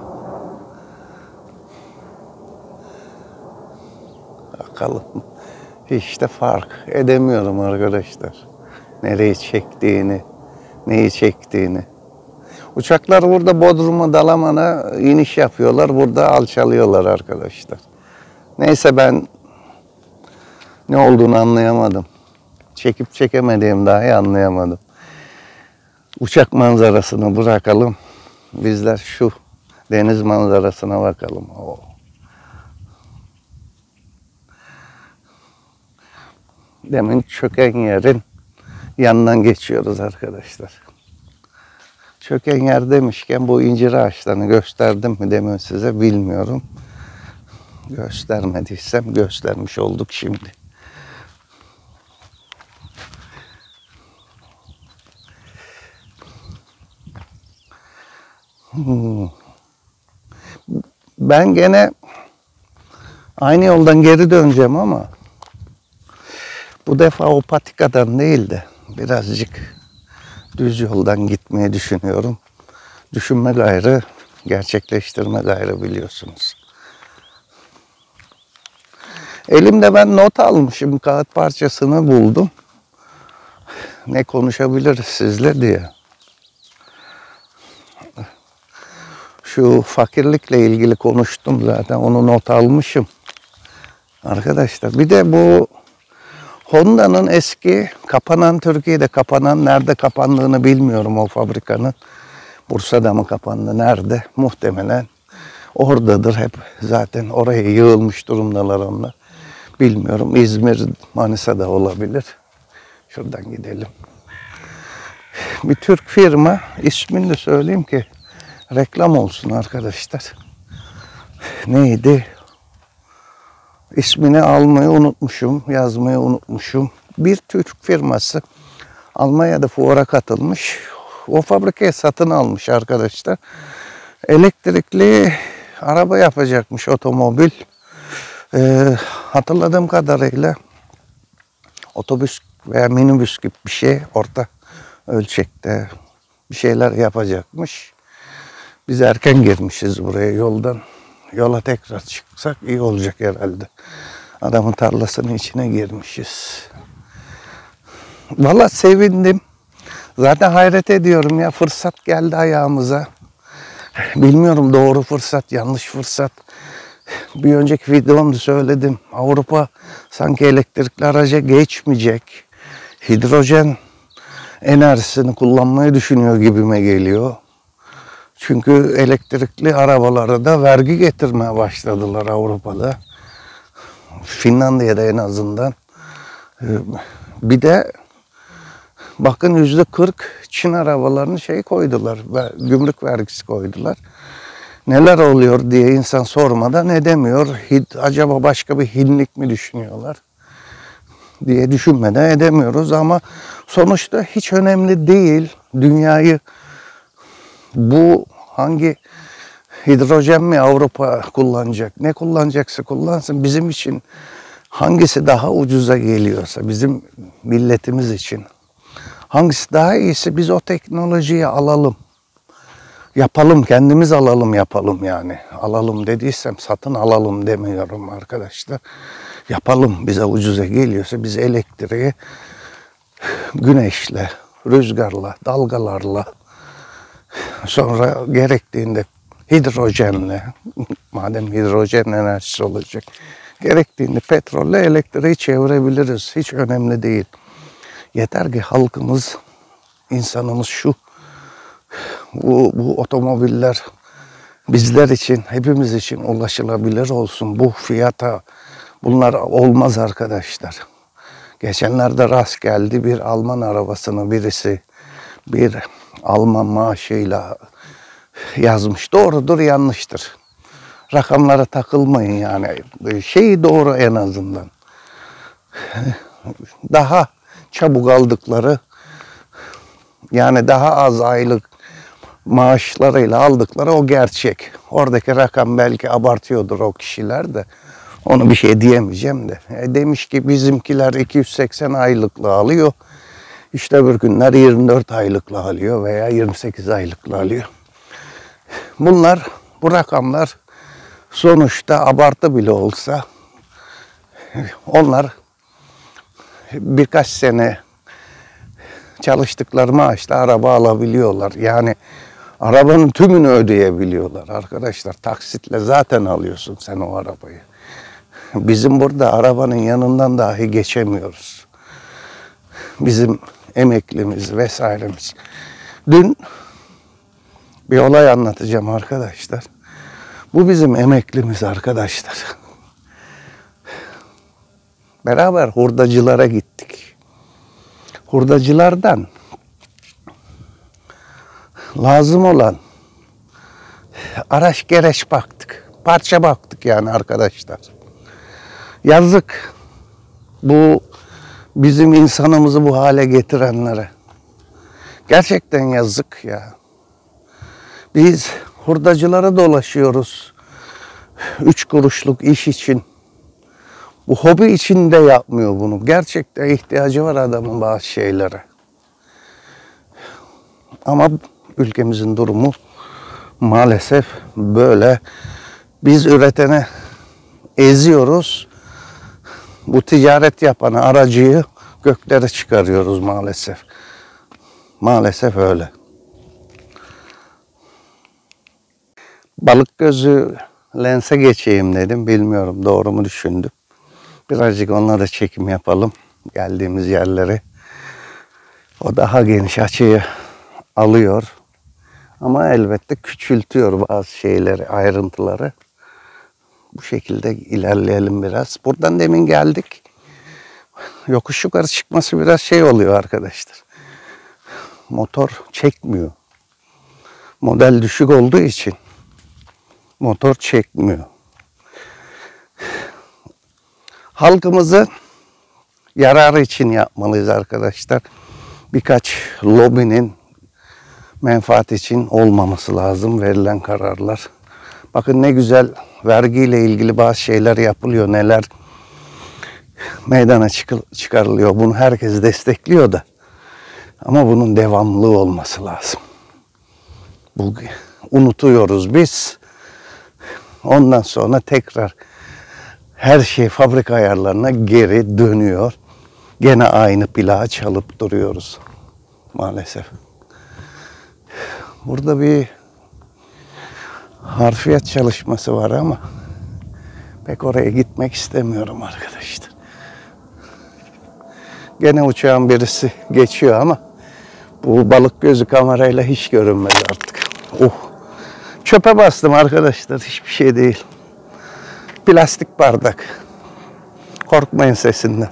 bakalım. İşte fark edemiyorum arkadaşlar. Nereyi çektiğini, neyi çektiğini. Uçaklar burada Bodrum'a, Dalaman'a iniş yapıyorlar. Burada alçalıyorlar arkadaşlar. Neyse ben ne olduğunu anlayamadım. Çekip çekemediğim dahi anlayamadım. Uçak manzarasını bırakalım. Bizler şu deniz manzarasına bakalım. Oo. Demin çöken yerin yanından geçiyoruz arkadaşlar. Çöken yer demişken bu incir ağaçlarını gösterdim mi demin size bilmiyorum. Göstermediysem göstermiş olduk şimdi. Hmm. Ben gene aynı yoldan geri döneceğim ama bu defa o patikadan değil de birazcık düz yoldan gitmeyi düşünüyorum. Düşünme gayrı, gerçekleştirme gayrı biliyorsunuz. Elimde ben not almışım, kağıt parçasını buldum. Ne konuşabiliriz sizle diye. Şu fakirlikle ilgili konuştum zaten, onu not almışım. Arkadaşlar bir de bu Honda'nın eski kapanan, Türkiye'de kapanan, nerede kapandığını bilmiyorum o fabrikanın. Bursa'da mı kapandı, nerede? Muhtemelen oradadır hep. Zaten oraya yığılmış durumdalar onlar. Bilmiyorum, İzmir, Manisa'da olabilir. Şuradan gidelim. Bir Türk firma, ismini de söyleyeyim ki reklam olsun arkadaşlar. Neydi? İsmini almayı unutmuşum, yazmayı unutmuşum. Bir Türk firması Almanya'da fuara katılmış. O fabrikayı satın almış arkadaşlar. Elektrikli araba yapacakmış, otomobil. Ee, hatırladığım kadarıyla otobüs veya minibüs gibi bir şey orta ölçekte bir şeyler yapacakmış. Biz erken girmişiz buraya yoldan. Yola tekrar çıksak iyi olacak herhalde. Adamın tarlasının içine girmişiz. Vallahi sevindim. Zaten hayret ediyorum ya, fırsat geldi ayağımıza. Bilmiyorum doğru fırsat, yanlış fırsat. Bir önceki videomda söyledim. Avrupa sanki elektrikli araca geçmeyecek. Hidrojen enerjisini kullanmayı düşünüyor gibime geliyor. Çünkü elektrikli arabalara da vergi getirmeye başladılar Avrupa'da. Finlandiya'da en azından. Bir de bakın yüzde kırk Çin arabalarını şey koydular, gümrük vergisi koydular. Neler oluyor diye insan sormadan edemiyor. Acaba başka bir Hinlik mi düşünüyorlar diye düşünmeden edemiyoruz ama sonuçta hiç önemli değil. Dünyayı bu hangi hidrojen mi Avrupa kullanacak, ne kullanacaksa kullansın, bizim için hangisi daha ucuza geliyorsa bizim milletimiz için hangisi daha iyisi biz o teknolojiyi alalım. Yapalım, kendimiz alalım yapalım yani. Alalım dediysem satın alalım demiyorum arkadaşlar. Yapalım, bize ucuza geliyorsa biz elektriği güneşle, rüzgarla, dalgalarla, sonra gerektiğinde hidrojenle, madem hidrojen enerjisi olacak, gerektiğinde petrolle elektriği çevirebiliriz. Hiç önemli değil. Yeter ki halkımız, insanımız şu, bu, bu otomobiller bizler için, hepimiz için ulaşılabilir olsun. Bu fiyata bunlar olmaz arkadaşlar. Geçenlerde rast geldi bir Alman arabasını birisi bir Alman maaşıyla yazmış. Doğrudur, yanlıştır. Rakamlara takılmayın yani. Şeyi doğru en azından. Daha çabuk aldıkları, yani daha az aylık maaşlarıyla aldıkları o gerçek. Oradaki rakam belki abartıyordur o kişiler de. Onu bir şey diyemeyeceğim de. E demiş ki bizimkiler iki yüz seksen aylıkla alıyor. İşte öbür günler yirmi dört aylıkla alıyor veya yirmi sekiz aylıkla alıyor. Bunlar, bu rakamlar sonuçta abartı bile olsa onlar birkaç sene çalıştıkları maaşla araba alabiliyorlar. Yani arabanın tümünü ödeyebiliyorlar arkadaşlar. Taksitle zaten alıyorsun sen o arabayı. Bizim burada arabanın yanından dahi geçemiyoruz. Bizim emeklimiz vesairemiz. Dün bir olay anlatacağım arkadaşlar. Bu bizim emeklimiz arkadaşlar. Beraber hurdacılara gittik. Hurdacılardan lazım olan araç gereç baktık. Parça baktık yani arkadaşlar. Yazık bu bizim insanımızı bu hale getirenlere. Gerçekten yazık ya. Biz hurdacılara dolaşıyoruz. Üç kuruşluk iş için. Bu hobi için de yapmıyor bunu. Gerçekten ihtiyacı var adamın bazı şeylere. Ama ülkemizin durumu maalesef böyle. Biz üretene eziyoruz. Bu ticaret yapan aracıyı göklere çıkarıyoruz maalesef. Maalesef öyle. Balık gözü lense geçeyim dedim. Bilmiyorum doğru mu düşündüm. Birazcık onunla da çekim yapalım. Geldiğimiz yerleri. O daha geniş açıyı alıyor. Ama elbette küçültüyor bazı şeyleri, ayrıntıları. Bu şekilde ilerleyelim biraz. Buradan demin geldik. Yokuş yukarı çıkması biraz şey oluyor arkadaşlar. Motor çekmiyor. Model düşük olduğu için motor çekmiyor. Halkımızı yararı için yapmalıyız arkadaşlar. Birkaç lobinin menfaat için olmaması lazım verilen kararlar. Bakın ne güzel vergiyle ilgili bazı şeyler yapılıyor. Neler meydana çıkarılıyor. Bunu herkes destekliyor da. Ama bunun devamlılığı olması lazım. Bu unutuyoruz biz. Ondan sonra tekrar her şey fabrika ayarlarına geri dönüyor. Gene aynı plağı çalıp duruyoruz maalesef. Burada bir harfiyat çalışması var ama pek oraya gitmek istemiyorum arkadaşlar. Gene uçağın birisi geçiyor ama bu balık gözü kamerayla hiç görünmez artık. Oh. Çöpe bastım arkadaşlar. Hiçbir şey değil. Plastik bardak. Korkmayın sesinden.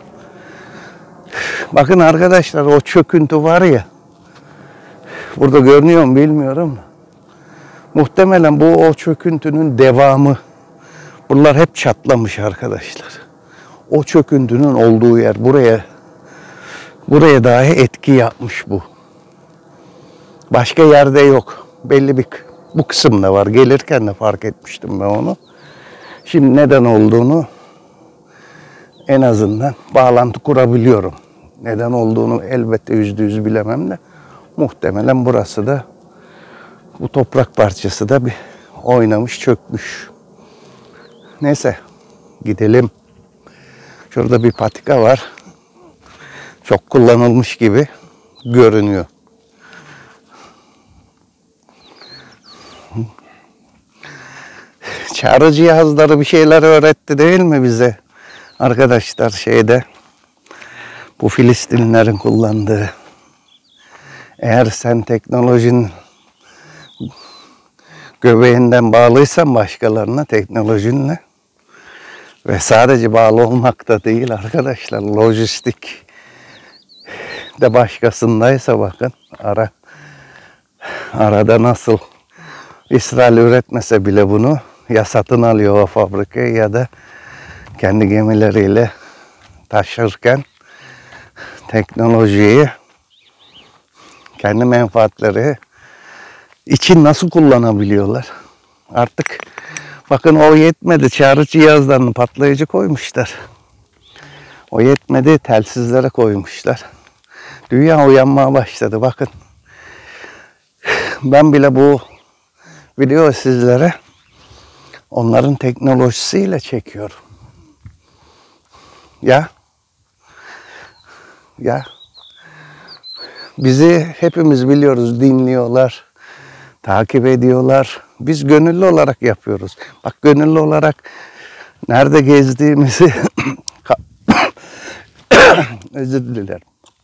Bakın arkadaşlar, o çöküntü var ya. Burada görünüyor mu bilmiyorum. Muhtemelen bu o çöküntünün devamı. Bunlar hep çatlamış arkadaşlar. O çöküntünün olduğu yer. Buraya buraya dahi etki yapmış bu. Başka yerde yok. Belli bir bu kısımda var. Gelirken de fark etmiştim ben onu. Şimdi neden olduğunu en azından bağlantı kurabiliyorum. Neden olduğunu elbette yüzde yüz bilemem de muhtemelen burası da, bu toprak parçası da bir oynamış, çökmüş. Neyse gidelim. Şurada bir patika var. Çok kullanılmış gibi görünüyor. Çağrı cihazları bir şeyler öğretti değil mi bize? Arkadaşlar şeyde, bu Filistinlilerin kullandığı. Eğer sen teknolojinin göbeğinden bağlıysan başkalarına, teknolojinle ve sadece bağlı olmak da değil arkadaşlar, lojistik de başkasındaysa bakın, ara arada nasıl İsrail üretmese bile bunu ya satın alıyor o fabrikayı ya da kendi gemileriyle taşırken teknolojiyi kendi menfaatleri için nasıl kullanabiliyorlar? Artık bakın, o yetmedi, çağrı cihazlarını patlayıcı koymuşlar. O yetmedi, telsizlere koymuşlar. Dünya uyanmaya başladı bakın. Ben bile bu video sizlere onların teknolojisiyle çekiyorum. Ya. Ya. Bizi hepimiz biliyoruz, dinliyorlar, takip ediyorlar. Biz gönüllü olarak yapıyoruz. Bak, gönüllü olarak nerede gezdiğimizi özür dilerim.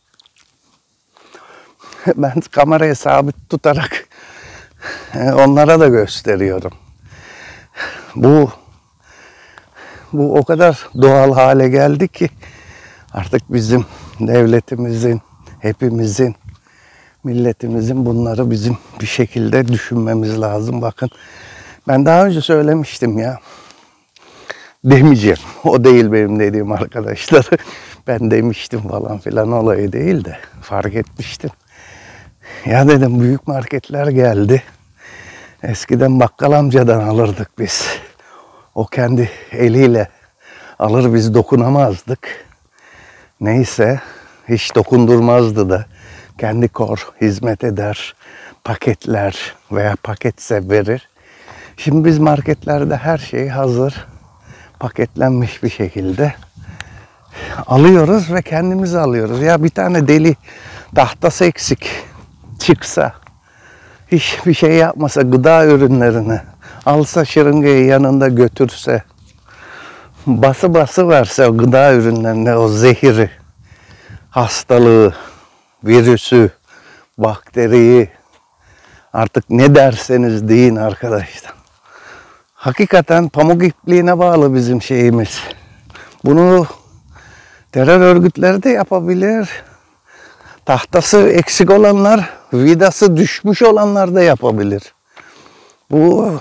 Ben kamerayı sabit tutarak onlara da gösteriyorum. Bu bu o kadar doğal hale geldi ki artık bizim devletimizin, hepimizin, milletimizin bunları bizim bir şekilde düşünmemiz lazım. Bakın, ben daha önce söylemiştim ya. Demeyeceğim. O değil benim dediğim arkadaşlar. Ben demiştim falan filan, olayı değil de fark etmiştim. Ya dedim, büyük marketler geldi. Eskiden bakkal amcadan alırdık biz. O kendi eliyle alır, biz dokunamazdık. Neyse, hiç dokundurmazdı da. Kendi kor hizmet eder, paketler veya paketse verir. Şimdi biz marketlerde her şey hazır, paketlenmiş bir şekilde alıyoruz ve kendimiz alıyoruz. Ya bir tane deli tahtası eksik çıksa, hiçbir şey yapmasa, gıda ürünlerini alsa, şırıngayı yanında götürse, bası bası verse o gıda ürünlerine o zehiri, hastalığı, virüsü, bakteriyi, artık ne derseniz deyin arkadaşlar. Hakikaten pamuk ipliğine bağlı bizim şeyimiz. Bunu terör örgütleri de yapabilir. Tahtası eksik olanlar, vidası düşmüş olanlar da yapabilir. Bu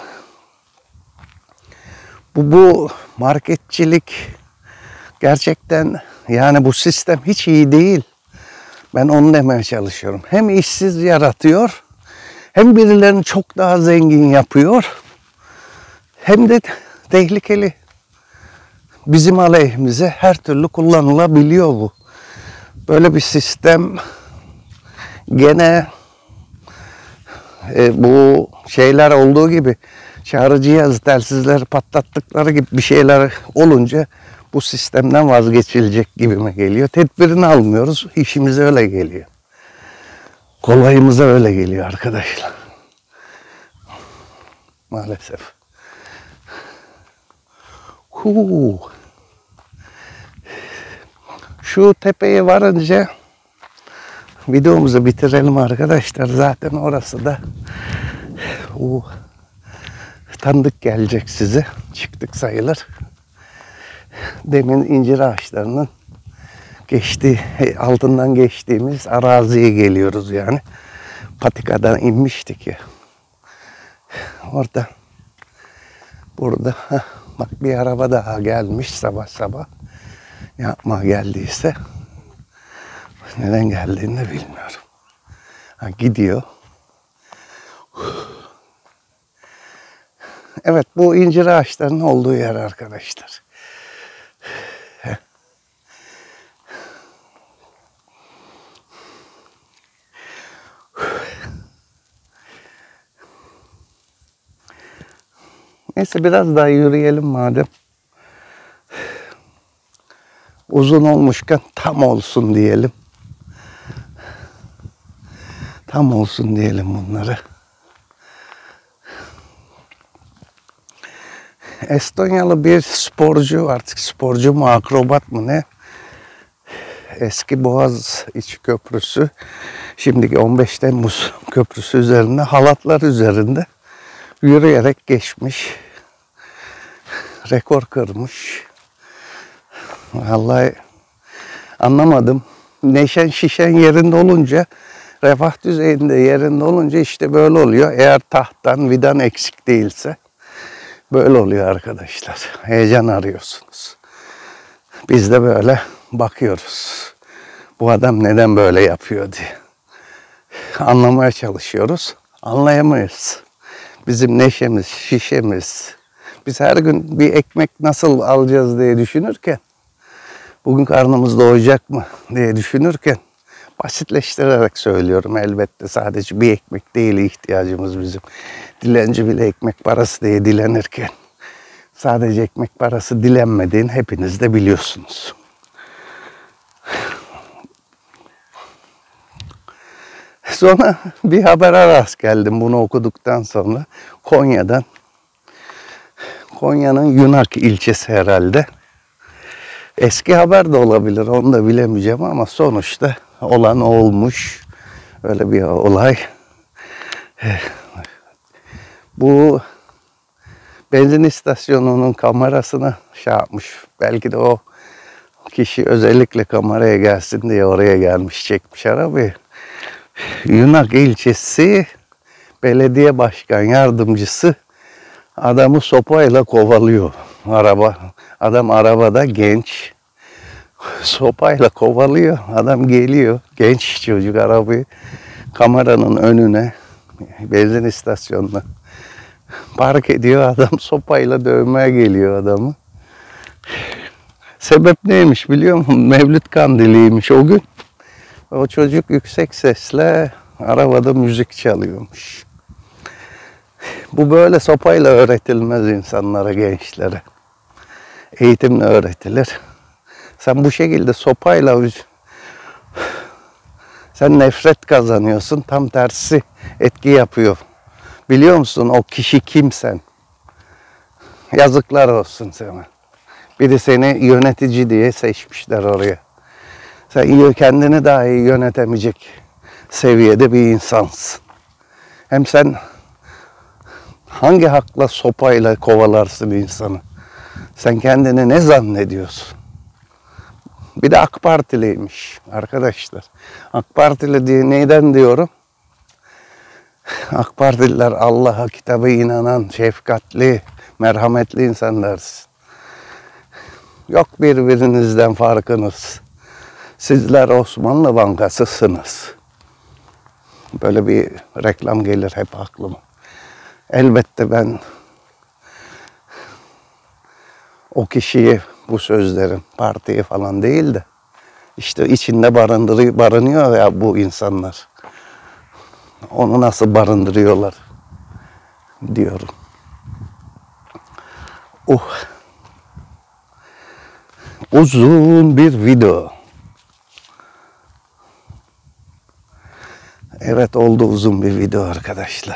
bu bu marketçilik gerçekten, yani bu sistem hiç iyi değil. Ben onu demeye çalışıyorum. Hem işsiz yaratıyor, hem birilerini çok daha zengin yapıyor, hem de tehlikeli. Bizim aleyhimize her türlü kullanılabiliyor bu. Böyle bir sistem gene e, bu şeyler olduğu gibi çağrı cihazı telsizleri patlattıkları gibi bir şeyler olunca bu sistemden vazgeçilecek gibime geliyor. Tedbirini almıyoruz. İşimize öyle geliyor. Kolayımıza öyle geliyor arkadaşlar. Maalesef. Huu. Şu tepeye varınca videomuzu bitirelim arkadaşlar. Zaten orası da uh, tanıdık gelecek size. Çıktık sayılır. Demin incir ağaçlarının geçtiği, altından geçtiğimiz araziye geliyoruz yani. Patikadan inmiştik ya. Orada, burada heh, bak bir araba daha gelmiş sabah sabah. Yapma geldiyse neden geldiğini de bilmiyorum. Ha, gidiyor. Evet, bu incir ağaçlarının olduğu yer arkadaşlar. Neyse biraz daha yürüyelim madem. Uzun olmuşken tam olsun diyelim. Tam olsun diyelim bunları. Estonyalı bir sporcu, artık sporcu mu akrobat mı ne? Eski Boğaziçi Köprüsü, şimdiki on beş Temmuz Köprüsü üzerinde, halatlar üzerinde yürüyerek geçmiş. Rekor kırmış. Vallahi anlamadım. Neşen şişen yerinde olunca, refah düzeyinde yerinde olunca işte böyle oluyor. Eğer tahttan vidan eksik değilse böyle oluyor arkadaşlar. Heyecan arıyorsunuz. Biz de böyle bakıyoruz. Bu adam neden böyle yapıyor diye. Anlamaya çalışıyoruz. Anlayamayız. Bizim neşemiz, şişemiz. Biz her gün bir ekmek nasıl alacağız diye düşünürken, bugün karnımız doyacak mı diye düşünürken, basitleştirerek söylüyorum elbette, sadece bir ekmek değil ihtiyacımız bizim. Dilenci bile ekmek parası diye dilenirken, sadece ekmek parası dilenmediğini hepiniz de biliyorsunuz. Sonra bir habere rast geldim bunu okuduktan sonra. Konya'dan. Konya'nın Yunak ilçesi herhalde. Eski haber de olabilir, onu da bilemeyeceğim ama sonuçta olan olmuş. Öyle bir olay. Bu benzin istasyonunun kamerasına şey yapmış. Belki de o kişi özellikle kameraya gelsin diye oraya gelmiş, çekmiş arabayı. Yunak ilçesi belediye başkan yardımcısı adamı sopayla kovalıyor. Araba, adam arabada, genç. Sopayla kovalıyor. Adam geliyor. Genç çocuk arabayı kameranın önüne, benzin istasyonuna park ediyor. Adam sopayla dövmeye geliyor adamı. Sebep neymiş biliyor musun? Mevlüt Kandili'ymiş o gün. O çocuk yüksek sesle arabada müzik çalıyormuş. Bu böyle sopayla öğretilmez insanlara, gençlere. Eğitimle öğretilir. Sen bu şekilde sopayla sen nefret kazanıyorsun. Tam tersi etki yapıyor. Biliyor musun o kişi kim sen? Yazıklar olsun sana. Biri seni yönetici diye seçmişler oraya. Sen kendini dahi yönetemeyecek seviyede bir insansın. Hem sen hangi hakla sopayla kovalarsın insanı? Sen kendini ne zannediyorsun? Bir de AK Partiliymiş arkadaşlar. AK Partili diye neyden diyorum? AK Partililer Allah'a, kitaba inanan, şefkatli, merhametli insanlarsın. Yok birbirinizden farkınız. Sizler Osmanlı Bankasısınız. Böyle bir reklam gelir hep aklıma. Elbette ben o kişiyi, bu sözlerin partiye falan değil de işte içinde barındırıyor, barınıyor ya bu insanlar. onu nasıl barındırıyorlar diyorum. Uh. Uzun bir video. Evet, oldu uzun bir video arkadaşlar.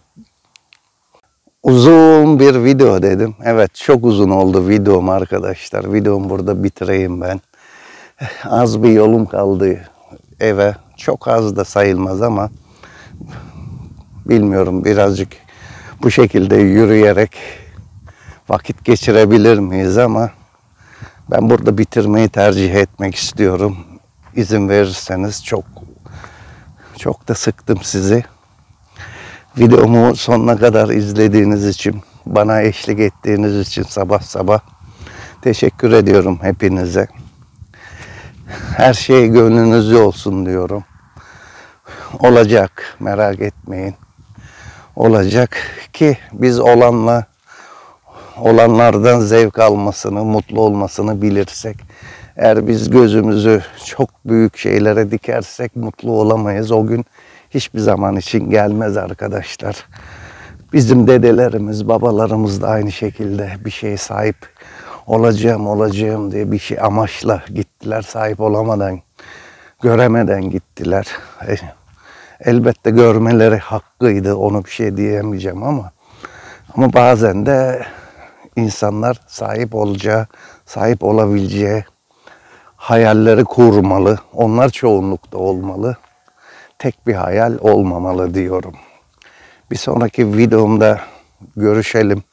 Uzun bir video dedim. Evet, çok uzun oldu videom arkadaşlar. Videomu burada bitireyim ben. Az bir yolum kaldı eve. Çok az da sayılmaz ama bilmiyorum, birazcık bu şekilde yürüyerek vakit geçirebilir miyiz, ama ben burada bitirmeyi tercih etmek istiyorum. İzin verirseniz. Çok çok da sıktım sizi. Videomu sonuna kadar izlediğiniz için, bana eşlik ettiğiniz için sabah sabah teşekkür ediyorum hepinize. Her şey gönlünüzce olsun diyorum. Olacak, merak etmeyin. Olacak ki biz olanla olanlardan zevk almasını, mutlu olmasını bilirsek, eğer biz gözümüzü çok büyük şeylere dikersek mutlu olamayız. O gün hiçbir zaman için gelmez arkadaşlar. Bizim dedelerimiz, babalarımız da aynı şekilde bir şeye sahip olacağım, olacağım diye bir şey amaçla gittiler. Sahip olamadan, göremeden gittiler. Elbette görmeleri hakkıydı, onu bir şey diyemeyeceğim ama ama bazen de insanlar sahip olacağı, sahip olabileceği hayalleri kurmalı. Onlar çoğunlukta olmalı. Tek bir hayal olmamalı diyorum. Bir sonraki videomda görüşelim.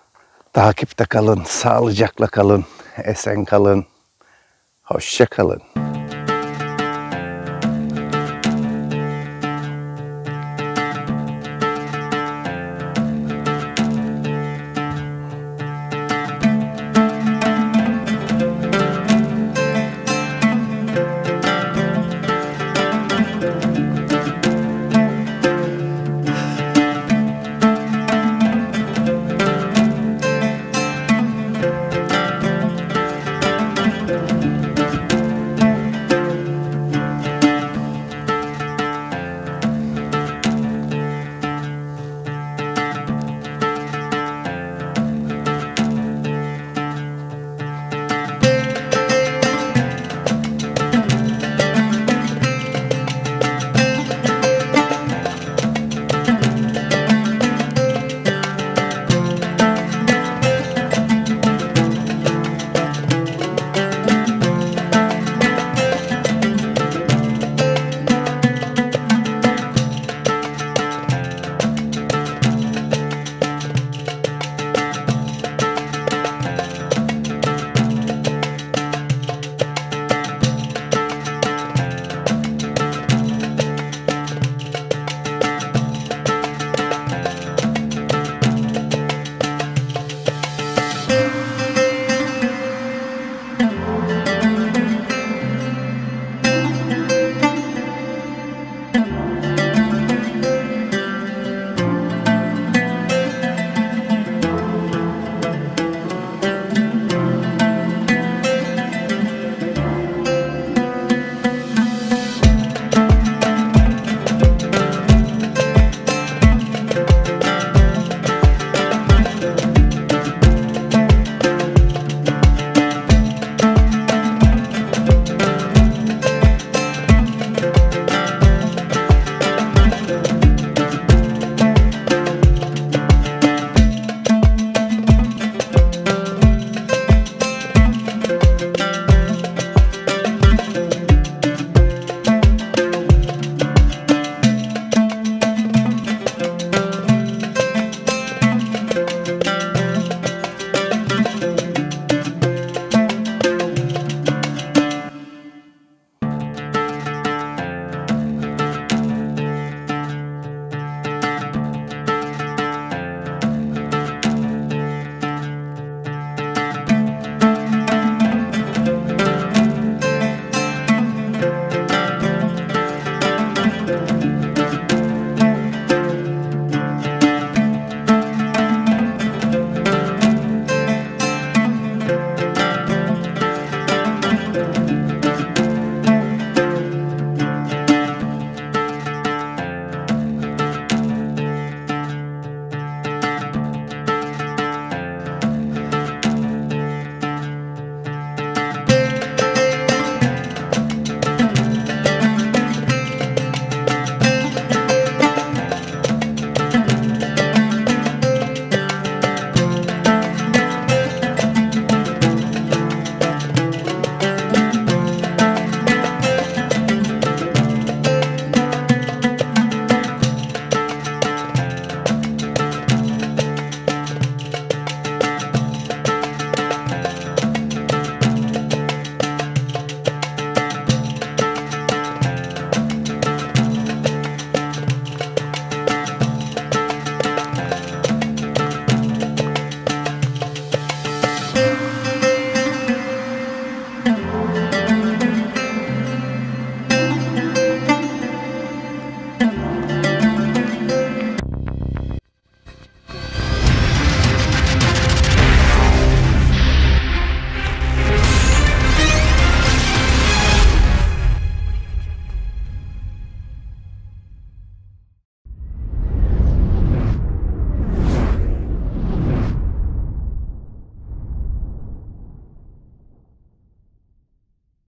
Takipte kalın, sağlıcakla kalın, esen kalın, hoşça kalın.